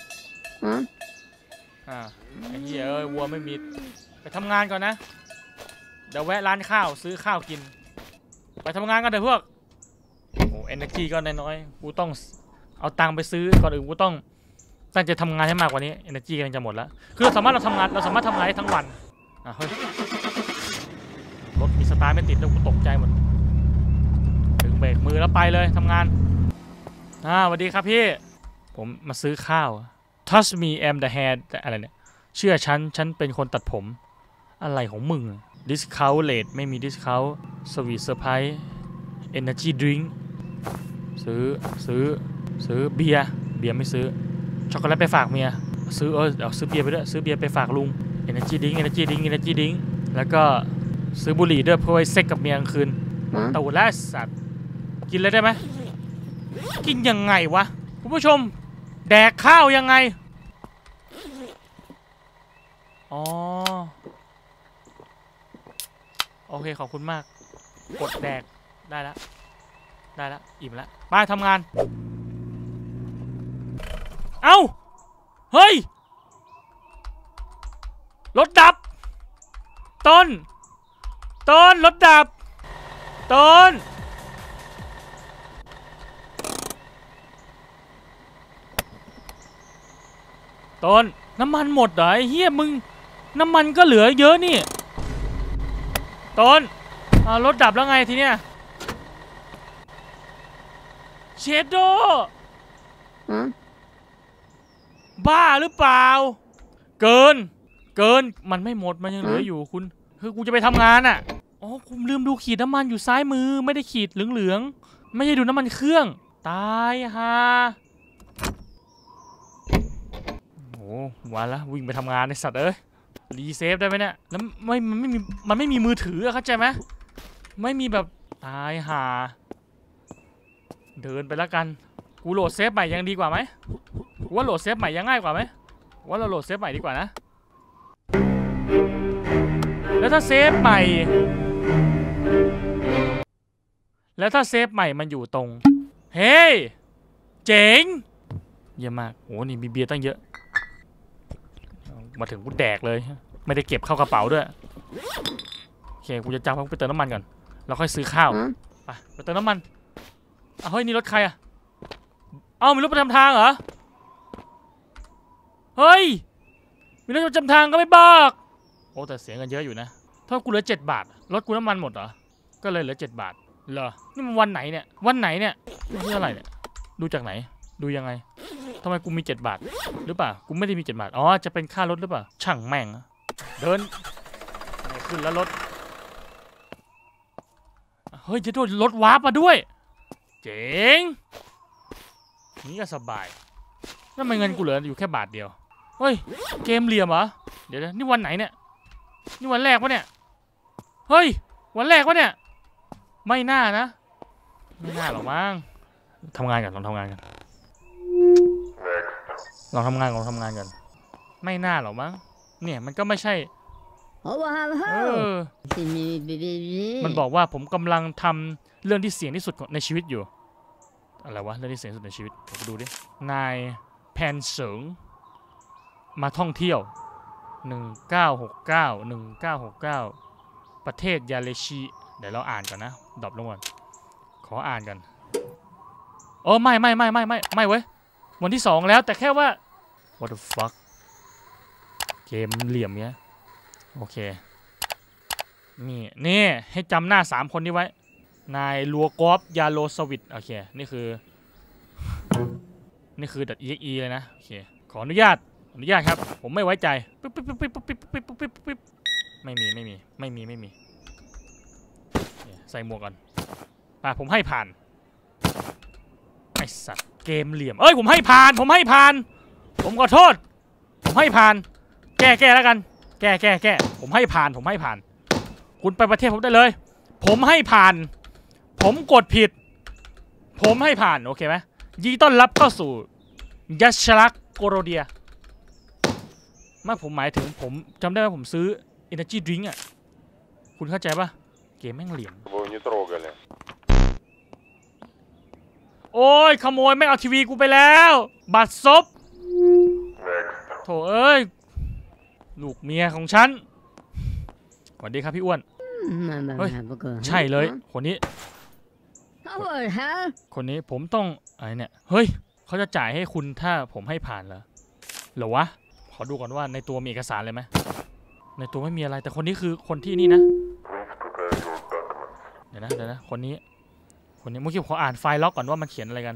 อ่าไอ้เหี้ยเอ้ยวัวไม่มีไปทำงานก่อนนะเดี๋ยวแวะร้านข้าวซื้อข้าวกินไปทำงานกันเถอะพวกโอ้เอเนอร์จีก็น้อยๆกูต้องเอาตังค์ไปซื้อก่อนอื่นกูต้องตั้งใจทำงานให้มากกว่านี้เอเนอร์จีกำลังจะหมดแล้วคือเราสามารถเราทำงานเราสามารถทำงานได้ทั้งวันอ่ะเฮ้ยรถมีสตาร์ทไม่ติดแล้วกูตกใจหมดถึงเบรกมือแล้วไปเลยทำงานอ่าสวัสดีครับพี่ผมมาซื้อข้าว Touch me I'm the hair อะไรเนี่ยเชื่อฉันฉันเป็นคนตัดผมอะไรของมึง Discount rate ไม่มี Discount Sweet Surprise Energy Drink ซื้อซื้อซื้อเบียร์เบียร์ไม่ซื้อช็อกโกแลตไปฝากเมียซื้อเออเดี๋ยวซื้อเบียร์ไปด้วยซื้อเบียร์ไปฝากลุง Energy Drink Energy Drink Energy Drink แล้วก็ซื้อบุหรี่ด้วยเพื่อไว้เซ็กกับเมียกลางคืนตูดและสัตว์กินเลยได้ไหมกินยังไงวะคุณผู้ชมแดกข้าวยังไงอ๋อโอเคขอบคุณมากกดแดกได้แล้วได้แล้วอิ่มแล้วไปทำงานเอ้าเฮ้ยรถดับต้นต้นรถดับต้นต้นน้ำมันหมดเหรอไอ้เหี้ยมึงน้ำมันก็เหลือเยอะนี่ต้นอ่ารถดับแล้วไงทีเนี้ยเชดโด Huh? บ้าหรือเปล่าเกินเกินมันไม่หมดมันยังเหลืออยู่คุณคือกูจะไปทำงานอ่ะอ๋อคุณลืมดูขีดน้ำมันอยู่ซ้ายมือไม่ได้ขีดเหลืองๆไม่ใช่ดูน้ำมันเครื่องตายฮะโอ้วันละวิ่งไปทำงานในสัตว์เอ้ยรีเซฟได้ไหมเนี่ยแล้วไม่มันไม่มีมันไม่มีมือถือเข้าใจไหมไม่มีแบบตายฮะเดินไปแล้วกันกูโหลดเซฟใหม่ยังดีกว่าไหมกูว่าโหลดเซฟใหม่ยังง่ายกว่าไหมว่าเราโหลดเซฟใหม่ดีกว่านะแล้วถ้าเซฟใหม่แล้วถ้าเซฟใหม่มันอยู่ตรงเฮ้ยเจ๋งเยี่ยมมากโอ้นี่มีเบียร์ตั้งเยอะมาถึงกูแดกเลยไม่ได้เก็บเข้ากระเป๋าด้วยโอเคกูจะจำเขาไปเติมน้ำมันก่อนแล้วค่อยซื้อข้าวไปไปเติมน้ำมันอ้าวเฮ้ยนี่รถใครอะเอ้ามีรถประจำทางเหรอเฮ้ยมีรถประจำทางก็ไม่บอกโอ้แต่เสียเงินเยอะอยู่นะถ้ากูเหลือเจ็ดบาทรถกูน้ำมันหมดเหรอก็เลยเหลือเจ็ดบาทเหรอนี่มันวันไหนเนี่ยวันไหนเนี่ยนี่อะไรเนี่ยดูจากไหนดูยังไงทำไมกูมีเจ็ดบาทหรือเปล่ากูไม่ได้มีเจ็ดบาทอ๋อจะเป็นค่ารถหรือเปล่าช่างแม่งเดินขึ้นแล้วรถเฮ้ยจะโดนรถวาร์ปมาด้วยเจ๋งนี่ก็สบายนั่นมันเงินกูเหลืออยู่แค่บาทเดียวเฮ้ยเกมเหลี่ยมเหรอเดี๋ยวนี่วันไหนเนี่ยนี่วันแรกวะเนี่ยเฮ้ยวันแรกวะเนี่ยไม่น่านะไม่น่าหรอกมั้งทำงานกันลองทำงานกันลองทำงานลองทำงานกันไม่น่าหรอกมั้งเนี่ยมันก็ไม่ใช่เออมันบอกว่าผมกำลังทำเรื่องที่เสี่ยงที่สุดในชีวิตอยู่อะไรวะเรื่องที่เสี่ยงที่สุดในชีวิตไปดูดินายแพนเสิงมาท่องเที่ยวหนึ่งเก้าหกเก้า หนึ่งเก้าหกเก้าประเทศยาเลชีเดี๋ยวเราอ่านก่อนนะดรอปลงก่อนขออ่านกันโอ้ไม่ไม่ไม่ไม่ไม่ไม่เว้ยวันที่สองแล้วแต่แค่ว่า what the fuck เกมเหลี่ยมเนี้ยโอเคนี่นี่ให้จำหน้าสามคนนี้ไว้นายลัวกอฟยาโลสวิตโอเคนี่คือนี่คือ .exe เลยนะโอเคขออนุญาตอนุญาตครับผมไม่ไว้ใจปิ๊บปิ๊บปิ๊บปิ๊บปิ๊บปิ๊บปิ๊บปิ๊บไม่มีไม่มีไม่มีไม่มีใส่หมวกก่อนป่ะผมให้ผ่านไอสัตว์เกมเหลี่ยมเอ้ยผมให้ผ่านผมให้ผ่านผมขอโทษผมให้ผ่านแก้แก้แล้วกันแก้แก้แก้ผมให้ผ่านผมให้ผ่านคุณไปประเทศผมได้เลยผมให้ผ่านผมกดผิดผมให้ผ่านโอเคไหมยินดีต้อนรับเข้าสู่ยัชลักโกโรเดียไม่ผมหมายถึงผมจำได้ว่าผมซื้อ Energy Drink อ่ะคุณเข้าใจปะเกมแม่งเหลี่ยมโอ้ยขโมยไม่เอาทีวีกูไปแล้วบัตรซบโถเอ้ยลูกเมียของฉันสวัสดีครับพี่อ้วนเฮ้ยใช่เลยคนนี้คนนี้ผมต้องอะไรเนี่ยเฮ้ยเขาจะจ่ายให้คุณถ้าผมให้ผ่านเหรอเหรอวะขอดูก่อนว่าในตัวมีเอกสารเลยไหมในตัวไม่มีอะไรแต่คนนี้คือคนที่นี่นะเดี๋ยวนะเดี๋ยวนะคนนี้คนนี้เมื่อกี้ขออ่านไฟล์ล็อกก่อนว่ามันเขียนอะไรกัน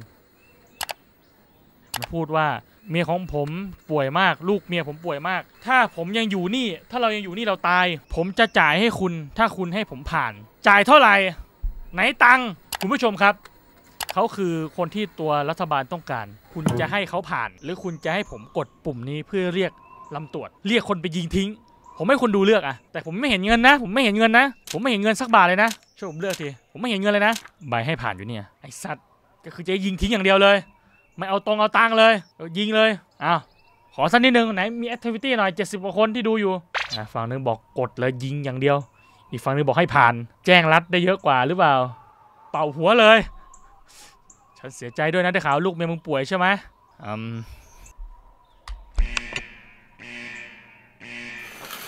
มันพูดว่าเมียของผมป่วยมากลูกเมียผมป่วยมากถ้าผมยังอยู่นี่ถ้าเรายังอยู่นี่เราตายผมจะจ่ายให้คุณถ้าคุณให้ผมผ่านจ่ายเท่าไหร่ไหนตังค์คุณผู้ชมครับเขาคือคนที่ตัวรัฐบาลต้องการคุณจะให้เขาผ่านหรือคุณจะให้ผมกดปุ่มนี้เพื่อเรียกลำตรวจเรียกคนไปยิงทิ้งผมให้คุณดูเลือกอะแต่ผมไม่เห็นเงินนะผมไม่เห็นเงินนะผมไม่เห็นเงินสักบาทเลยนะช่วยผมเลือกทีผมไม่เห็นเงินเลยนะใบให้ผ่านอยู่เนี่ยไอ้สัตว์ก็คือจะยิงทิ้งอย่างเดียวเลยไม่เอาตรงเอาตังเลยยิงเลยอ้าวขอสักนิดนึงไหนมีแอคทิวิตี้หน่อยเจ็ดสิบกว่าคนที่ดูอยู่ฝั่งนึงบอกกดเลยยิงอย่างเดียวอีกฝั่งนึงบอกให้ผ่านแจ้งรัฐได้เยอะกว่าหรือเปล่าเป่าหัวเลยฉันเสียใจด้วยนะได้ข่าวลูกเมียมึงป่วยใช่ไหมอืม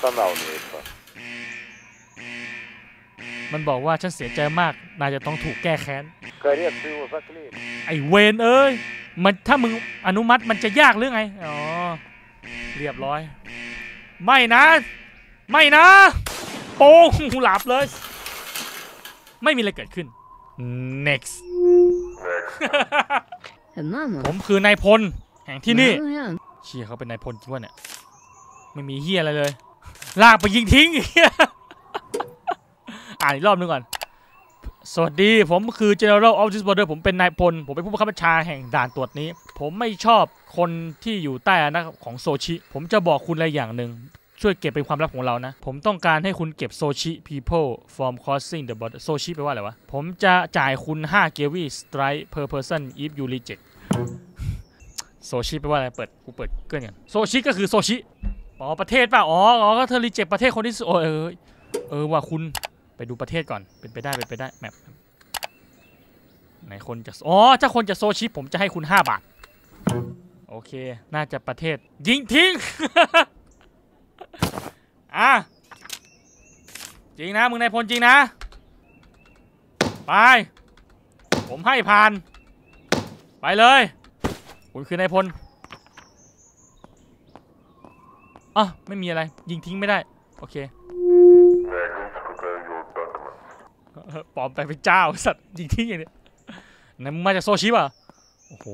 Останавливается. มันบอกว่าฉันเสียใจมากนายจะต้องถูกแก้แค้น Коррекцию его заклеили. ไอเวนเอ้ยมันถ้ามึงอนุมัติมันจะยากหรือไงอ๋อเรียบร้อยไม่นะไม่นะโป้งหลับเลยไม่มีอะไรเกิดขึ้น next Mama. ผมคือนายพลแห่งที่นี่ Mama. เชี่ยเขาเป็นนายพลจริงวะเนี่ยไม่มีเฮียอะไรเลยลากไปยิงทิ้ง อ่านอีกรอบนึงก่อนสวัสดีผมคือ General of this border ผมเป็นนายพลผมเป็นผู้บังคับบัญชาแห่งด่านตรวจนี้ผมไม่ชอบคนที่อยู่ใต้อานัตของโซชิผมจะบอกคุณอะไรอย่างหนึ่งช่วยเก็บเป็นความลับของเรานะผมต้องการให้คุณเก็บโซชิ people from crossing the border โซชิแปลว่าอะไรวะผมจะจ่ายคุณห้าเกวี strike per person if you reject โซชิแปลว่าอะไรเปิดกูเปิดเกินกันโซชิก็คือโซชิอ๋อประเทศป่ะอ๋ออ๋อก็เธอรีเจ็คประเทศคนที่โอ้เออเออว่าคุณไปดูประเทศก่อนเป็นไปได้เป็นไปได้แมปไหนคนจะอ๋อถ้าคนจะโซชิผมจะให้คุณห้าบาทโอเคน่าจะประเทศยิงทิ้ง อ่ะจริงนะมึงนายพลจริงนะไปผมให้ผ่านไปเลยคุณคือนายพลอ่ะไม่มีอะไรยิงทิ้งไม่ได้โอเคปลอมไปเป็นเจ้าสัตว์ยิงทิ้งอย่างนี้นั่นมึงมาจากโซชิป่ะโอ้โห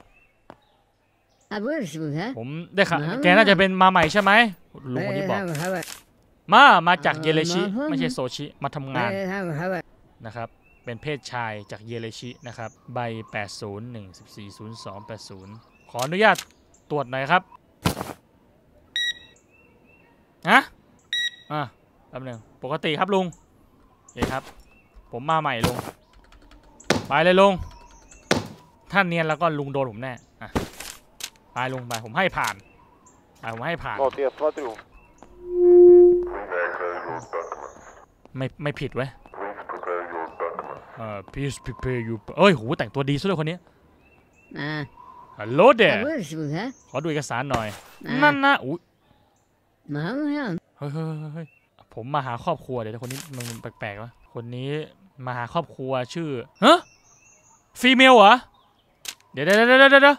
ผมได้ค่ะแกน่าจะเป็นมาใหม่ใช่ไหมลุงคนนี้บอกมามาจากเยเลชิไม่ใช่โซชิมาทำงานนะครับเป็นเพศชายจากเยเลชินะครับใบแปดศูนย์ หนึ่ง สิบสี่ ศูนย์ สอง แปดศูนย์ขออนุญาตตรวจหน่อยครับฮะอ่ะแป๊บนึงปกติครับลุงโอเคครับผมมาใหม่ลุงไปเลยลุงท่านเนียนแล้วก็ลุงโดนผมแน่อ่ะไปลุงไปผมให้ผ่านไปผมให้ผ่าน Вот я смотрю. ไม่ไม่ผิดเว้ยเอ่อ please prepare you เอ้ยโหแต่งตัวดีซะด้วยคนนี้ฮัลโหลเดย์ขอดูเอกสารหน่อยนั่นนะอุ้ยเฮ้ยเฮ้ยเฮ้ยผมมาหาครอบครัวเดี๋ยวคนนี้มันแปลกๆวะคนนี้มาหาครอบครัวชื่อฮะฟีเมลเหรอเดี๋ยวเดี๋ยวเดี๋ยวเดี๋ยวเดี๋ยว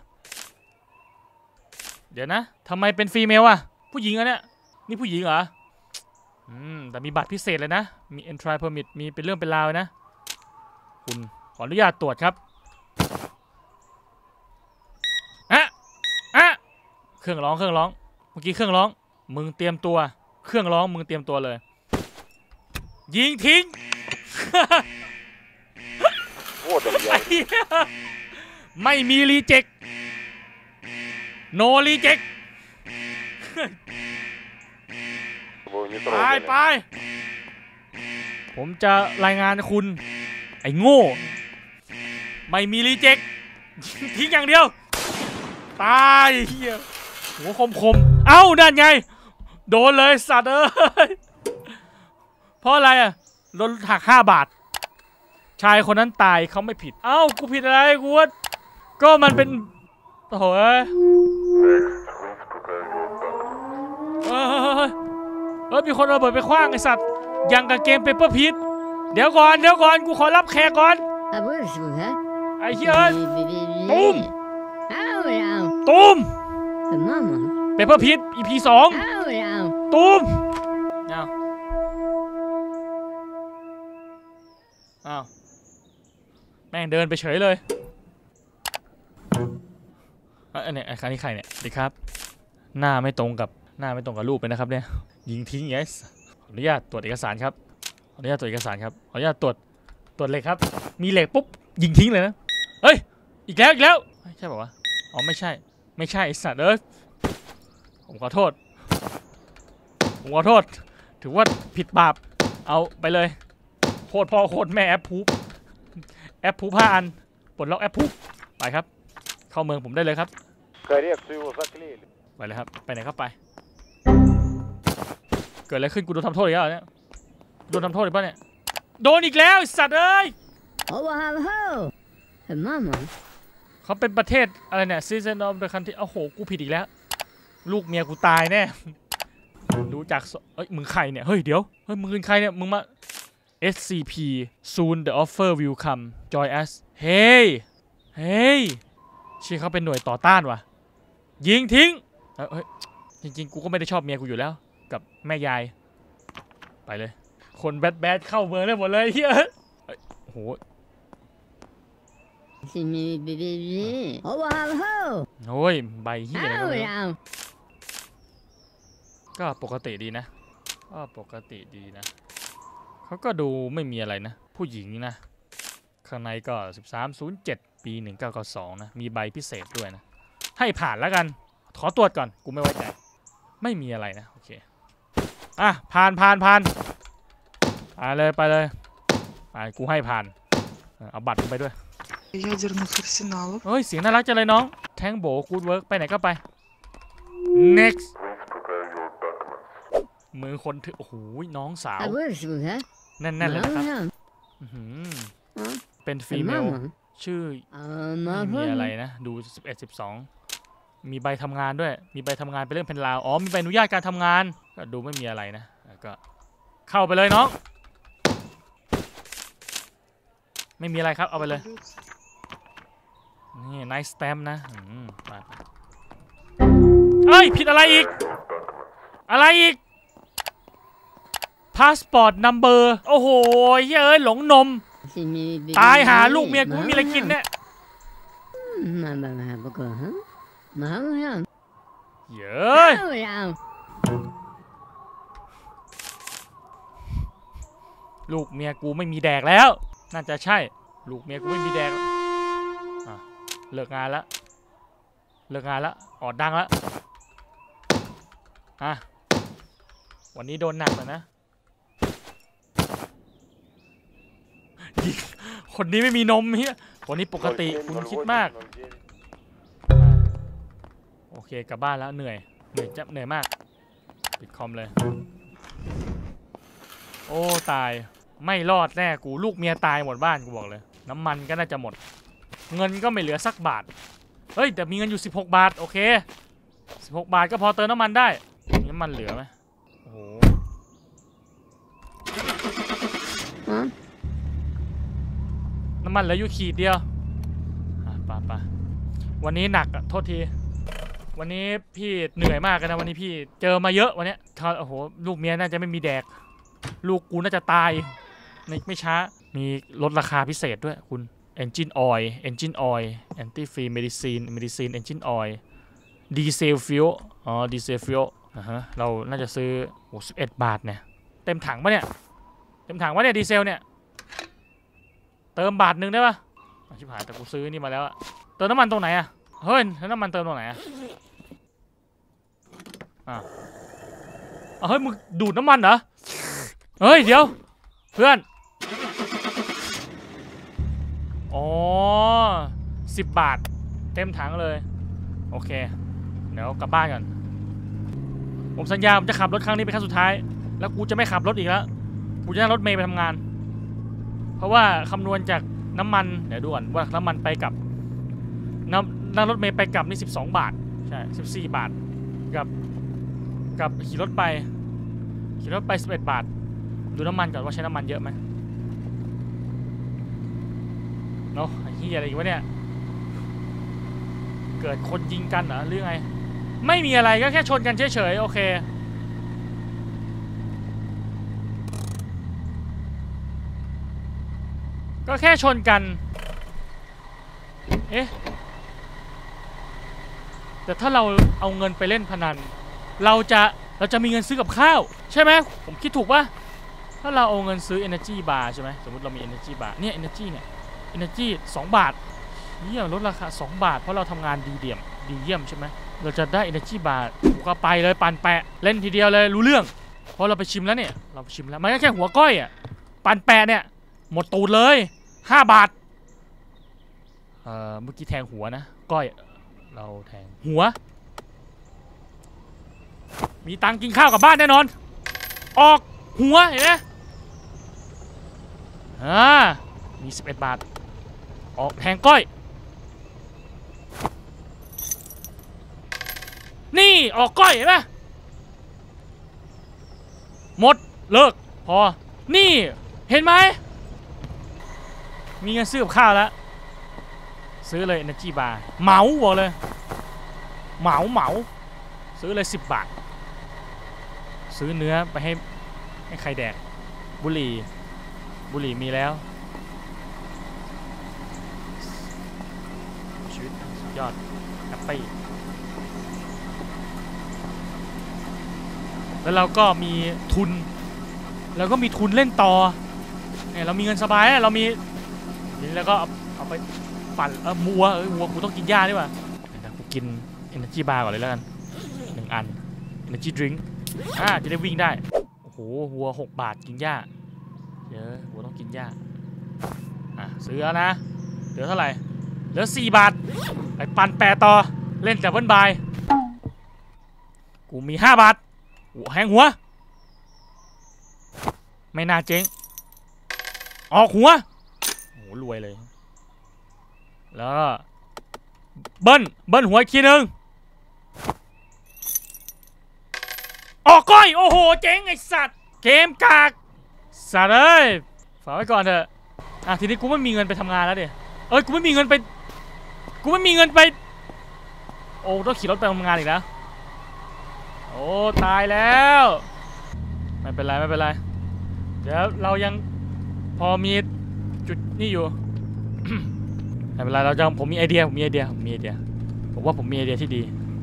เดี๋ยวนะทำไมเป็นฟีเมลอะผู้หญิงอะเนี่ยนี่ผู้หญิงเหรออืมแต่มีบัตรพิเศษเลยนะมี entry permit มีเป็นเรื่องเป็นราวนะคุณขออนุญาตตรวจครับอะอะเครื่องร้องเครื่องร้องเมื่อกี้เครื่องร้องมึงเตรียมตัวเครื่องร้องมึงเตรียมตัวเลยยิงทิ้ง Вот он я. ไม่มีรีเจ็คโนรีเจ็ค Его не ไป трогали. ไปผมจะรายงานคุณไอ้โง่ไม่มีรีเจ็ค ทิ้งอย่างเดียวตายเฮียหัวคมคมเอ้านั่นไงโดนเลยสัตว์เอ้ยเพราะอะไรอ่ะโดนหักห้าบาทชายคนนั้นตายเขาไม่ผิดเอ้ากูผิดอะไรกูว่าก็มันเป็นโอ้โหเอ้ยเฮ้ยเฮ้ยมีคนเอาระเบิดไปขว้างไอสัตว์ยังกับเกมเปเปอร์พีทเดี๋ยวก่อนเดี๋ยวก่อนกูขอรับแขกก่อนไอ้เหี้ยตุ้มตุ้มเปเปอร์พีท อี พี สองตุ้มเอาอ้าวแม่งเดินไปเฉยเลยอันนี้ไอ้คันนี้ใครเนี่ยดีครับหน้าไม่ตรงกับหน้าไม่ตรงกับรูปเลยนะครับเนี่ยยิงทิ้งไงขออนุญาตตรวจเอกสารครับขออนุญาตตรวจเอกสารครับขออนุญาตตรวจตรวจเหล็กครับมีเหล็กปุ๊บยิงทิ้งเลยนะเฮ้ยอีกแล้วอีกแล้วใช่ป่าวะอ๋อไม่ใช่ไม่ใช่ไอ้สัตว์เอ้ยผมขอโทษผมขอโทษถือว่าผิดบาปเอาไปเลยโคตรพ่อโคตรแม่แอปพูบแอปพูบห้าอันปลดล็อกแอปพูบไปครับเข้าเมืองผมได้เลยครับ Коррекцию его заклеили. ไปเลยครับไปไหนครับไปเกิดอะไรขึ้นกูโดนทำโทษอีกแล้วเนี่ยโดนทำโทษอีกป่ะเนี่ยโดนอีกแล้วสัตว์เอ้ยเขาเป็นประเทศอะไรเนี่ย Citizen of the country โอ้โหกูผิดอีกแล้วลูกเมียกูตายแน่ดูจากเอ้ยมึงใครเนี่ยเฮ้ยเดี๋ยวเฮ้ยมึงเป็นใครเนี่ยมึงมา เอส ซี พี soon the offer will come join us เฮ้ยเฮ้ยเชี่ยเขาเป็นหน่วยต่อต้านว่ะยิงทิ้งเฮ้ยจริงๆกูก็ไม่ได้ชอบเมียกูอยู่แล้วกับแม่ยายไปเลยคนแบดแบดเข้าเมืองได้หมดเลยเฮ้ยโอ้โหโอ้ยใบเฮียอะไรก็ไม่รู้ก็ปกติดีนะก็ปกติดีนะเขาก็ดูไม่มีอะไรนะผู้หญิงนะข้างในก็สิบสามศูนย์เจ็ดปีหนึ่งเก้าเก้าสองนะมีใบพิเศษด้วยนะให้ผ่านแล้วกันขอตรวจก่อนกูไม่ไว้ใจไม่มีอะไรนะโอเคอ่ะผ่านผ่านผ่านไปเลยไปเลยไปกูให้ผ่านเอาบัตรไปด้วย ядерных арсеналов เฮ้ยเสียงน่ารักจังเลยน้องแทงโบกูดเวิร์กไปไหนก็ไป next มือคนถือโอ้โหน้องสาวแน่นๆเลยนะครับเป็นฟีเมลชื่อมีอะไรนะดูสิบเอ็ด สิบสองมีใบทำงานด้วยมีใบทำงานเป็นเรื่องเป็นราวอ๋อมีใบอนุญาตการทำงานก็ดูไม่มีอะไรนะก็เข้าไปเลยน้องไม่มีอะไรครับเอาไปเลยนี่ nice stamp นะไปเอ้ยผิดอะไรอีกอะไรอีก passport number โอ้โหเฮ้ยหลงนมตายหาลูกเมียกูไม่มีอะไรกินเนี่ยเย้ยลูกเมียกูไม่มีแดกแล้วน่าจะใช่ลูกเมียกูไม่มีแดกเลิกงานแล้วเลิกงานแล้วออดดังแล้วอ่ะวันนี้โดนหนักเลยนะคนนี้ไม่มีนมเฮียคนนี้ปกติคุณคิดมากโอเคกลับบ้านแล้วเหนื่อยเหนื่อยจะเหนื่อยมากปิดคอมเลยโอ้ตายไม่รอดแน่กูลูกเมียตายหมดบ้านกูบอกเลยน้ำมันก็น่าจะหมดเงินก็ไม่เหลือสักบาทเฮ้ยแต่มีเงินอยู่สิบหกบาทโอเคสิบหกบาทก็พอเติมน้ำมันได้น้ำมันเหลือไหมโอ้โหน้ำมันเหลืออยู่ขีดเดียวป่ะป่ะวันนี้หนักอะโทษทีวันนี้พี่เหนื่อยมากนะวันนี้พี่เจอมาเยอะวันนี้โอ้โหลูกเมียน่าจะไม่มีแดกลูกกูน่าจะตายในไม่ช้ามีลดราคาพิเศษด้วยคุณ engine oil engine oil anti free medicine medicine engine oil diesel fuel อ๋อ diesel fuel อ่าฮะเราน่าจะซื้อโอ้สิบเอ็ดบาทเนี่ยเต็มถังปะเนี่ยเต็มถังปะเนี่ยดีเซลเนี่ยเติมบาทหนึ่งได้ปะชิบหายแต่กูซื้อนี่มาแล้วอะเติมน้ำมันตรงไหนอะเฮ้ยน้ำมันเติมตรงไหนอะอ่ะเฮ้ยมึงดูดน้ำมันเหรอเฮ้ยเดี๋ยวเพื่อนอ๋อสิบบาทเต็มถังเลยโอเคเดี๋ยวกลับบ้านก่อนผมสัญญาผมจะขับรถครั้งนี้เป็นครั้งสุดท้ายแล้วกูจะไม่ขับรถอีกแล้วกูจะนั่งรถเมล์ไปทำงานเพราะว่าคำนวณจากน้ำมันเดี๋ยวดูก่อนว่าน้ำมันไปกับน้ำนั่งรถเมล์ไปกลับนี่สิบสองบาทใช่สิบสี่บาทกับกับขี่รถไปขี่รถไปสิบเอ็ดบาทดูน้ำมันก่อนว่าใช้น้ำมันเยอะไหมเนาะไอ้เหี้ยอะไรอีกวะเนี่ยเกิดคนยิงกันเหรอหรือไงไม่มีอะไรก็แค่ชนกันเฉยๆโอเคก็แค่ชนกันเอ๊ะแต่ถ้าเราเอาเงินไปเล่นพนันเราจะเราจะมีเงินซื้อกับข้าวใช่ไหมผมคิดถูกปะถ้าเราเอาเงินซื้อ energy bar ใช่ไหมสมมติเรามี energy bar เนี่ย energy เนี่ย energy สองบาทนี่ลดราคาสองบาทเพราะเราทำงานดีเดี่ยมดีเยี่ยมใช่ไหมเราจะได้ energy bar ก็ไปเลยปั่นแปะเล่นทีเดียวเลยรู้เรื่องเพราะเราไปชิมแล้วเนี่ยเราไปชิมแล้วมันก็แค่หัวก้อยอ่ะปั่นแปะเนี่ยหมดตูดเลยห้าบาทเอ่อเมื่อกี้แทงหัวนะก้อยเราแทงหัวมีตังกินข้าวกับบ้านแน่นอนออกหัวเห็นไหมอ่ามีสิบเอ็ดบาทออกแทงก้อยนี่ออกก้อยเห็นไหมหมดเลิกพอนี่เห็นไหมมีเงินซื้อกับข้าวแล้วซื้อเลย Energy Bar เหมาบอกเลยเหมาเหมาซื้อเลยสิบบาทซื้อเนื้อไปให้ให้ใครแดกบุหรี่บุหรี่มีแล้วชีวิตสุดยอดแฮปปี้แล้วเราก็มีทุนเราก็มีทุนเล่นต่อเนี่ยเรามีเงินสบายเรามีทีนี้แล้วก็เอาเอาไปปั่นเออมัวเออวัวกูต้องกินหญ้าด้วยว่ะเดี๋ยวกูกิน Energy Bar ก่อนเลยแล้วกันหนึ่งอัน Energy Drink อ่าจะได้วิ่งได้โอ้โหวัวหกบาทกินหญ้าเดี๋ยววัวต้องกินหญ้าอ่ะซื้อแล้วนะเหลือเท่าไหร่เหลือสี่บาทไปปั่นแปรต่อเล่นแต่เบิ้ลบายกูมีห้าบาทโอ้แหงหัวไม่น่าเจ๊งออกหัวโอ้รวยเลยแล้วก็เบิ้ลเบิ้ลหัวอีกทีนึงออกก้อยโอ้โหเจ๊งไอสัตว์เกมกากสัตว์เอ้ยฝากไว้ก่อนเถอะอ่ะทีนี้กูไม่มีเงินไปทำงานแล้วดิเอ้ยกูไม่มีเงินไปกูไม่มีเงินไปโอ้ต้องขี่รถไปทำงานอีกนะโอ้ตายแล้วไม่เป็นไรไม่เป็นไรเดี๋ยวเรายังพอมีจุดนี่อยู่ ไม่เป็นไรเราจะผมมีไอเดียผมมีไอเดียผมมีไอเดียผมว่าผมมีไอเดียที่ดี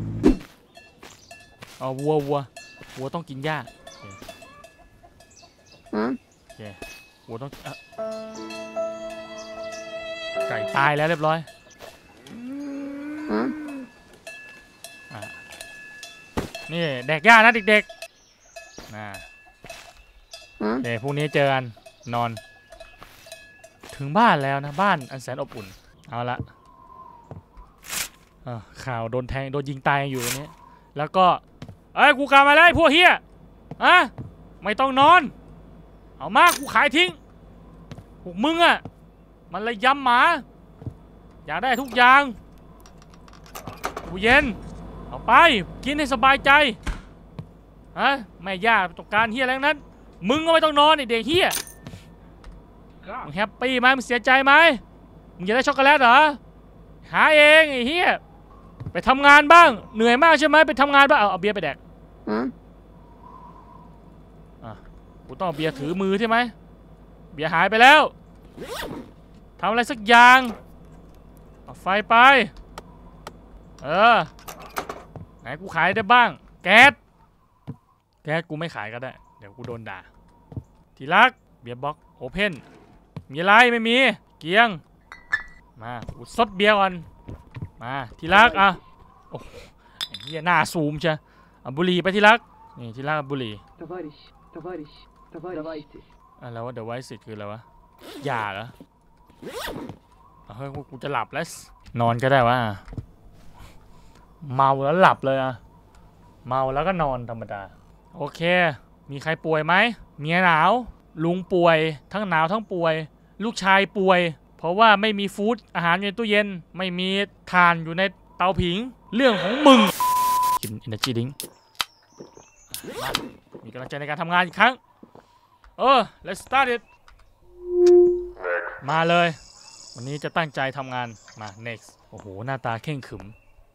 เอาวัววัววัวต้องกินหญ้าโอเควัวต้องไก่ตายแล้วเรียบร้อยนี่แดกหญ้านะเด็กๆนะเดี๋ยวพรุ่งนี้เจอกันนอนถึงบ้านแล้วนะบ้านอันแสนอบอุ่นเอาละข่าวโดนแทงโดนยิงตายอยู่ตรงนี้แล้วก็เอ้ยกูกลับมาแล้วพวกเฮียอะไม่ต้องนอนเอามากูขายทิ้งพวกมึงอะมันเลยยำหมาอยากได้ทุกอย่างกูเย็นเอาไปกินให้สบายใจฮะแม่ย่าต้องการเฮียอะไรนั้นมึงก็ไม่ต้องนอนไอเด็กเฮียมึงแฮปปี้ไหมมึงเสียใจไหมมึงอยากได้ช็อกโกแลตเหรอหาเองไอ้เฮียไปทำงานบ้างเหนื่อยมากใช่ไหมไปทำงานบ้างเอาเอาเบียร์ไปแดกอ่ะกูต้องเอาเบียร์ถือมือใช่ไหมเบียร์หายไปแล้วทำอะไรสักอย่างเอาไฟไปเออไหนกูขายได้บ้างแก๊สแก๊สกูไม่ขายก็ได้เดี๋ยวกูโดนด่าที่รักเบียร์บ็อกโอเพนมีอะไรไม่มีเกียงมากูซดเบียร์ก่อนมาที่รักอ่ะโอ้เฮียหน้าซูมใช่เอาบุหรี่ไปที่รักนี่ที่รักบุหรี่อะไรวะเดี๋ยวไว้สิคืออะไรวะยาเหรอเฮ้ยกูจะหลับแล้วนอนก็ได้วะเมาแล้วหลับเลยอ่ะเมาแล้วก็นอนธรรมดาโอเคมีใครป่วยไหมเมียหนาวลุงป่วยทั้งหนาวทั้งป่วยลูกชายป่วยเพราะว่าไม่มีฟู้ดอาหารอยู่ในตู้เย็นไม่มีถ่านอยู่ในเตาผิงเรื่องของมึงกิน Energy Drink มีกำลังใจในการทำงานอีกครั้งเออ let's start it มาเลยวันนี้จะตั้งใจทำงานมา next โอ้โหหน้าตาเข่งขรึม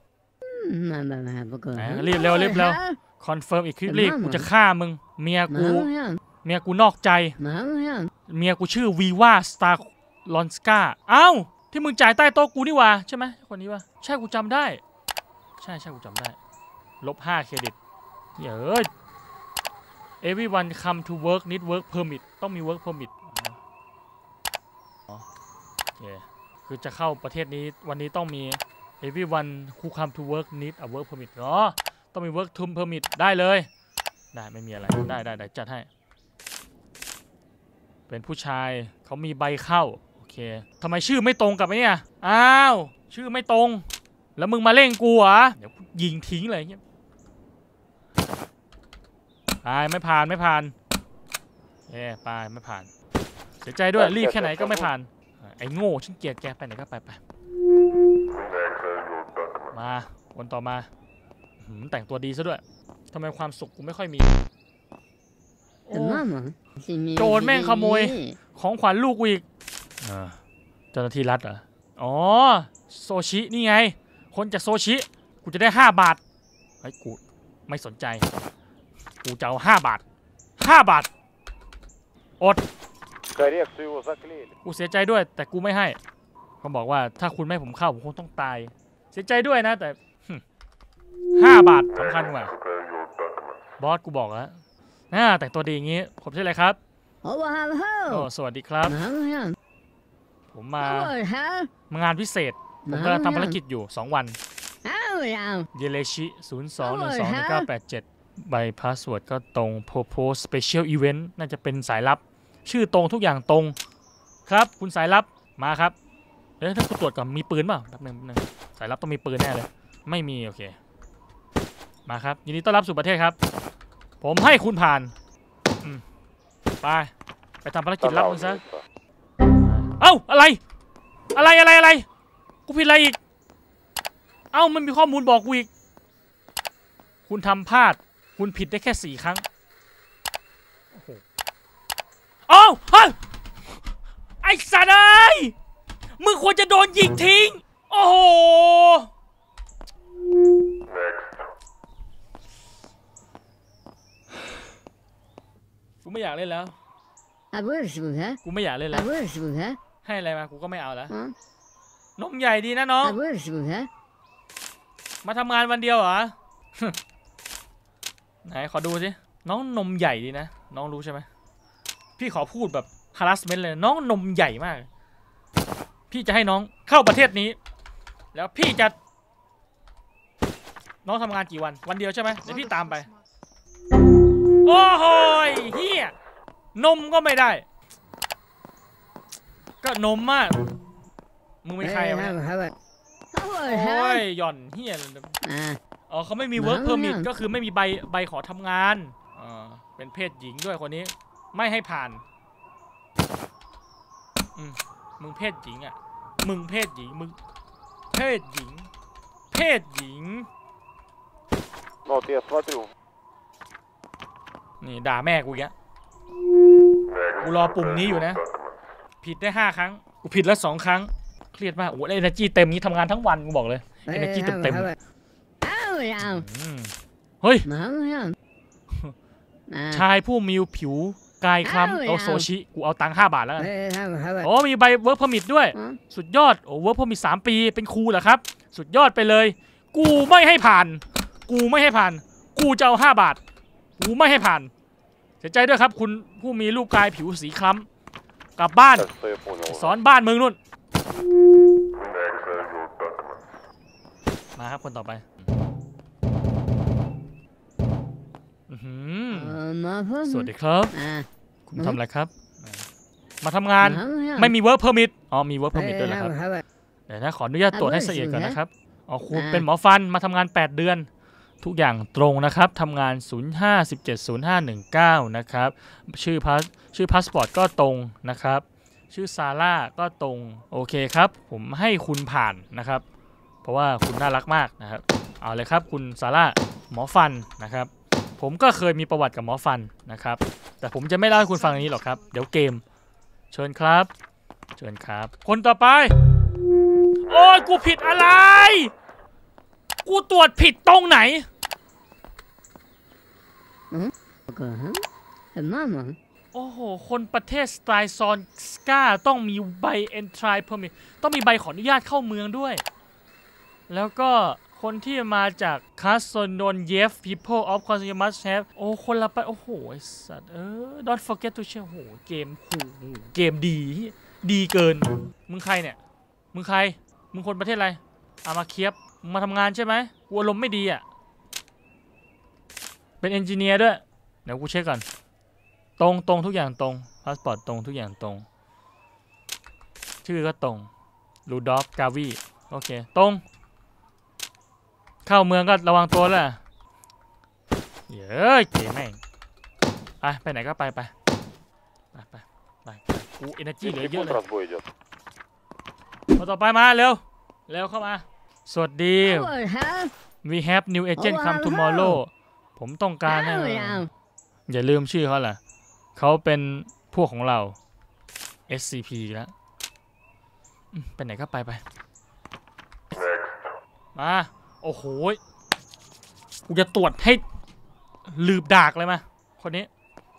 รีบเร็วรีบเร็วคอนเฟิร์มอีกคลิปรีบกูจะฆ่ามึงเมียกูเมียกูนอกใจเมียกูชื่อวีว่าสตาร์ลอนสกาเอ้าที่มึงจ่ายใต้โต๊ะกูนี่วะใช่ไหมคนนี้วะใช่กูจำได้ใช่ใช่กูจำได้ลบห้าเครดิตเฮ้ย everyone come to work need work permit ต้องมี work permit โอเคคือจะเข้าประเทศนี้วันนี้ต้องมี everyone who come to work need a work permit อ๋อต้องมี work permit ได้เลยได้ไม่มีอะไรได้ได้ได้จัดให้เป็นผู้ชายเขามีใบเข้าโอเคทำไมชื่อไม่ตรงกับไอ้เนี่ยอ้าวชื่อไม่ตรงแล้วมึงมาเล่งกูเหรอเดี๋ยวยิงทิ้งเลยเงี้ยไปไม่ผ่านไม่ผ่านเอ๊ไปไม่ผ่านเสียใจด้วยรีบแค่ไหนก็ไม่ผ่านไอ้โง่ฉันเกลียดแกไปไหนก็ไปไปมาวนต่อมาแต่งตัวดีซะด้วยทำไมความสุขกูไม่ค่อยมีโอ้ mama. โจรแม่งขโมยของขวัญลูกกูอีกอ่าเจ้าหน้าที่รัฐเหรออ๋อโซชินี่ไงคนจากโซชิกูจะได้ห้าบาทเฮ้ยกูไม่สนใจกูจะเอาห้าบาทห้าบาทอด Коррекцию его заклеили. กูเสียใจด้วยแต่กูไม่ให้เขาบอกว่าถ้าคุณไม่ให้ผมเข้าผมคงต้องตายเสียใจด้วยนะแต่ห้าบาทสำคัญกว่าบอสกูบอกแล้วน่าแต่งตัวดีอย่างงี้ผมชื่ออะไรครับ Oh, wow, โอ้ wow. สวัสดีครับ Mama. ผมมา Oh, how? มางานพิเศษผมกำลังทำภารกิจอยู่สองวัน Oh, wow. เยเลชิศูนย์ สอง หนึ่ง สอง หนึ่ง เก้า แปด เจ็ดใบพาสเวิร์ดก็ตรง Propose Special Event น่าจะเป็นสายลับชื่อตรงทุกอย่างตรงครับคุณสายลับมาครับเดี๋ยวถ้ากูตรวจก่อนมีปืนเปล่าแป๊บนึงแป๊บนึงสายลับต้องมีปืนแน่เลยไม่มีโอเคมาครับยินดีต้อนรับสู่ประเทศครับผมให้คุณผ่านอืมไปไปทำภารกิจลับมึงซะ เอ้าอะไรอะไรอะไรอะไรกูผิดอะไรอีกเอ้ามันมีข้อมูลบอกกูอีกคุณทำพลาดคุณผิดได้แค่สี่ครั้งโอ้โหเอ้าเฮ้ยไอ้สัตว์เอ้ยมึงควรจะโดนยิงทิ้งโอ้โหกูไม่อยากเล่นแล้ว I wish we had. กูไม่อยากเล่นแล้ I ว wish we had. ให้อะไรมากูก็ไม่เอาแล้ว Huh? นมใหญ่ดีนะน้อง I wish we had. มาทำงานวันเดียวเหรอ ไหนขอดูสิน้องนมใหญ่ดีนะน้องรู้ใช่ไหมพี่ขอพูดแบบ harassment เลยน้องนมใหญ่มากพี่จะให้น้องเข้าประเทศนี้แล้วพี่จะน้องทำงานกี่วันวันเดียวใช่ไหมเดี๋ยวพี่ตามไปโอ้โหเฮียนมก็ไม่ได้ก็นมมากมึงเป็นใคร Hey, วะ how, how, how, โอ้ how? ยหย่อนเฮีย Ah, อ๋อเขาไม่มี work permit ก็คือไม่มีใบใบขอทำงานอ่าเป็นเพศหญิงด้วยคนนี้ไม่ให้ผ่านอืมมึงเพศหญิงอ่ะมึงเพศหญิงมึงเพศหญิงเพศหญิง Ну вот я смотрю. นี่ด่าแม่กูอีกแล้วกูรอปุ่มนี้อยู่นะผิดได้ห้าครั้งกูผิดแล้วสองครั้งเครียดมากโอ้ย energy เต็มนี้ทำงานทั้งวันกูบอกเลย hey, energy how, เต็มเต็ม how, how, how? อืมเฮ้ย Mama, how? Ah, ชายผู้มีผิวกายคล้ำเอาโซชิกูเอาตังค์ห้าบาทแล้วกัน hey, how, how, โอ้มีใบ work permit ด้วย huh? สุดยอดโอ้ work permit สามปีเป็นครูเหรอครับสุดยอดไปเลย กูไม่ให้ผ่าน กูไม่ให้ผ่าน กูจะเอาห้าบาทกูไม่ให้ผ่านเสียใจด้วยครับคุณผู้มีรูปกายผิวสีคล้ำกลับบ้าน Кажется, я понял. สอนบ้านมึงนู่นมาครับคนต่อไปอื้อหือ Uh, Mama. สวัสดีครับ Ah, คุณทำอะไรครับ มาทำงาน Mama, how? ไม่มี work permit อ๋อมี work permit Hey, ด้วยนะครับ how, how, how? เดี๋ยวนะขออนุญาตตรวจให้ละเอียดก่อนอ่ะนะครับอ๋อคุณอ่าเป็นหมอฟันมาทำงานแปดเดือน ทุกอย่างตรงนะครับทำงาน ศูนย์ ห้า หนึ่ง เจ็ด ศูนย์ ห้า หนึ่ง เก้า นะครับชื่อพาสชื่อพาสปอร์ตก็ตรงนะครับชื่อซาร่าก็ตรงโอเคครับผมให้คุณผ่านนะครับเพราะว่าคุณน่ารักมากนะครับเอาเลยครับคุณซาร่าหมอฟันนะครับผมก็เคยมีประวัติกับหมอฟันนะครับแต่ผมจะไม่เล่าให้คุณฟังอันนี้หรอกครับเดี๋ยวเกมเชิญครับเชิญครับคนต่อไปโอ้ยกูผิดอะไรกูตรวจผิดตรงไหน Okay, huh? Hey, Mama. โอ้โหคนประเทศสไตล์ซอนสกาต้องมีใบ entry permit ต้องมีใบขออนุญาตเข้าเมืองด้วยแล้วก็คนที่มาจากคาสโซนนเยฟ people of consumer must have โอ้คนละไปโอ้โหไอ้สัตว์เออ don't forget to share โอ้โหเกมโหเกมดีดีเกินมึงใครเนี่ยมึงใครมึงคนประเทศอะไรอามาเคียบมึงมาทำงานใช่ไหมกูอารมณ์ไม่ดีอ่ะเป็นเอนจิเนียร์ด้วยเดี๋ยวกูเช็คก่อนตรงตรงทุกอย่างตรงพาสปอร์ตตรงทุกอย่างตรงชื่อก็ตรงลูดอฟกาวีโอเคตรงเข้าเมืองก็ระวังตัวแล้วเย้ยเก๋แม่งไปไปไหนก็ไปไปไปไปไปกูเอเนอร์จีเหลือ десять เยอะ секунд เลย разбой идет. มาต่อไปมาเร็วเร็วเข้ามาสวัสดี How, how? we have new agent come tomorrow ผมต้องการให้ How, how? อย่าลืมชื่อเขาแหละเขาเป็นพวกของเรา เอส ซี พี แล้วไปไหนก็ไปไปมาโอ้โหกูจะตรวจให้ลืบดากเลยมาคนนี้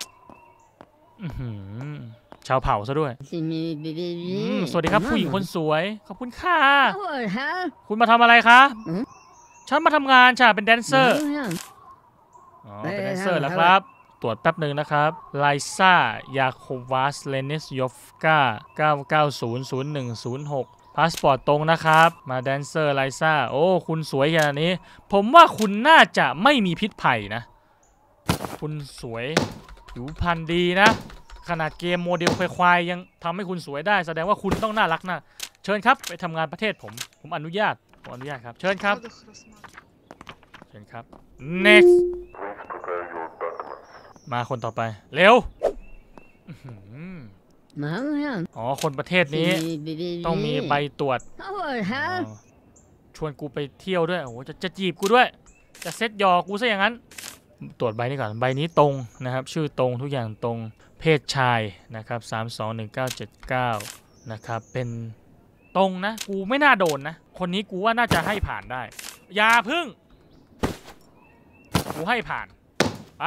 ชาวเผ่าซะด้วยสวัสดีครับผู้หญิงคนสวยขอบคุณค่ะคุณมาทำอะไรคะฉันมาทำงานใช่เป็นแดนเซอร์อ๋อเป็นแดนเซอร์แล้วครับตรวจแป๊บหนึ่งนะครับไลซ่ายาโควาสเลนิสยอฟกาเก้าเก้าศูนย์ ศูนย์หนึ่ง ศูนย์หกพาสปอร์ตตรงนะครับมาแดนเซอร์ไลซ่าโอ้คุณสวยขนาดนี้ผมว่าคุณน่าจะไม่มีพิษภัยนะคุณสวยผิวพรรณดีนะขนาดเกมโมเดลควายๆยังทำให้คุณสวยได้แสดงว่าคุณต้องน่ารักนะเชิญครับไปทำงานประเทศผมผมอนุญาตผมอนุญาตครับเชิญครับเชิญครับ next มาคนต่อไปเร็วอ๋อคนประเทศนี้ต้องมีใบตรวจชวนกูไปเที่ยวด้วยโอ้โหจะจะจีบกูด้วยจะเซ็ตยอกูซะอย่างนั้นตรวจใบนี้ก่อนใบนี้ตรงนะครับชื่อตรงทุกอย่างตรงเพศชายนะครับสามสองหนึ่งเก้าเจ็ดเก้านะครับเป็นตรงนะกูไม่น่าโดนนะคนนี้กูว่าน่าจะให้ผ่านได้อย่าพึ่งกูให้ผ่านไป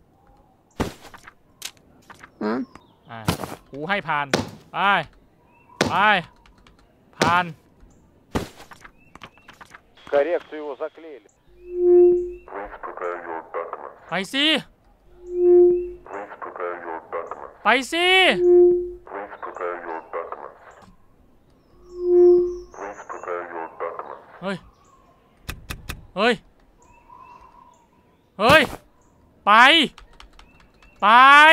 อ่ากูให้ผ่านไปไปผ่าน Коррекцию его заклеили. ไปสิไปสิเฮ้ยเฮ้ยเฮ้ยไปไป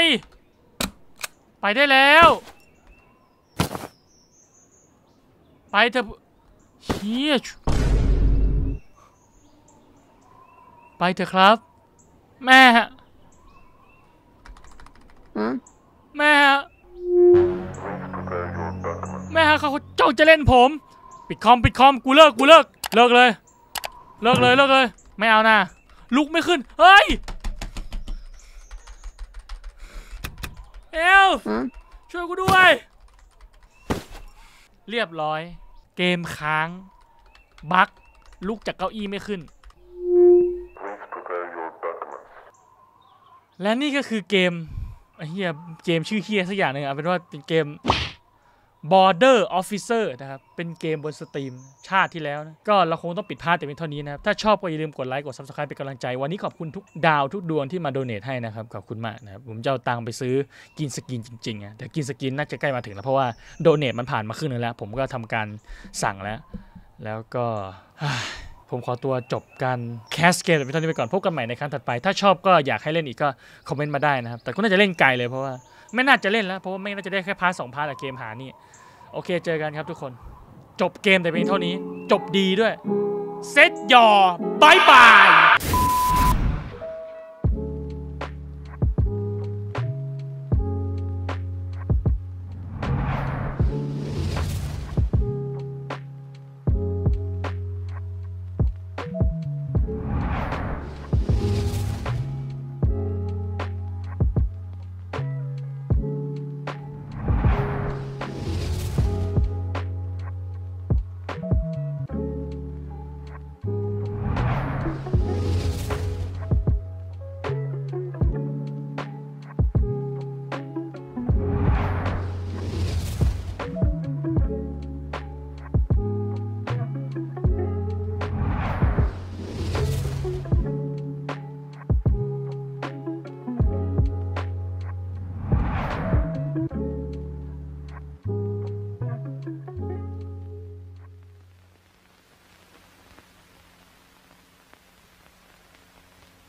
ไปได้แล้วไปเถอะเฮียไปเถอะครับแม่ฮะแม่ฮะแม่ฮะเขาเจ้าจะเล่นผมปิดคอมปิดคอมกูเลิกกูเลิกเลิกเลยเลิกเลยเลิกเลยไม่เอานะลุกไม่ขึ้นเฮ้ยเอลช่วยกูด้วยเรียบร้อยเกมค้างบั๊กลุกจากเก้าอี้ไม่ขึ้นและนี่ก็คือเกมเฮียเกมชื่อเฮียสักอย่างหนึ่งเอาเป็นว่าเป็นเกม Border Officer นะครับเป็นเกมบนสตรีมชาติที่แล้วนะก็เราคงต้องปิดพลาดแต่เพียงเท่านี้นะครับถ้าชอบก็อย่าลืมกดไลค์กด ซับสไครบ์ เป็นกำลังใจวันนี้ขอบคุณทุกดาวทุกดวงที่มาโดเนทให้นะครับขอบคุณมากนะครับผมจะเอาตังค์ไปซื้อกินสกินจริงๆอ่ะแต่กินสกินน่าจะใกล้มาถึงแล้วเพราะว่าโดเนทมันผ่านมาครึ่งนึงแล้วผมก็ทำการสั่งแล้วแล้วก็ผมขอตัวจบการแคสเกมแบบนี้ไปก่อนพบกันใหม่ในครั้งถัดไปถ้าชอบก็อยากให้เล่นอีกก็คอมเมนต์มาได้นะครับแต่ก็น่าจะเล่นไกลเลยเพราะว่าไม่น่าจะเล่นแล้วเพราะว่าไม่น่าจะได้แค่พาร์ทสองพาร์ทแต่เกมหานี่โอเคเจอกันครับทุกคนจบเกมแต่เพียงเท่านี้จบดีด้วยเซตยอบายบาย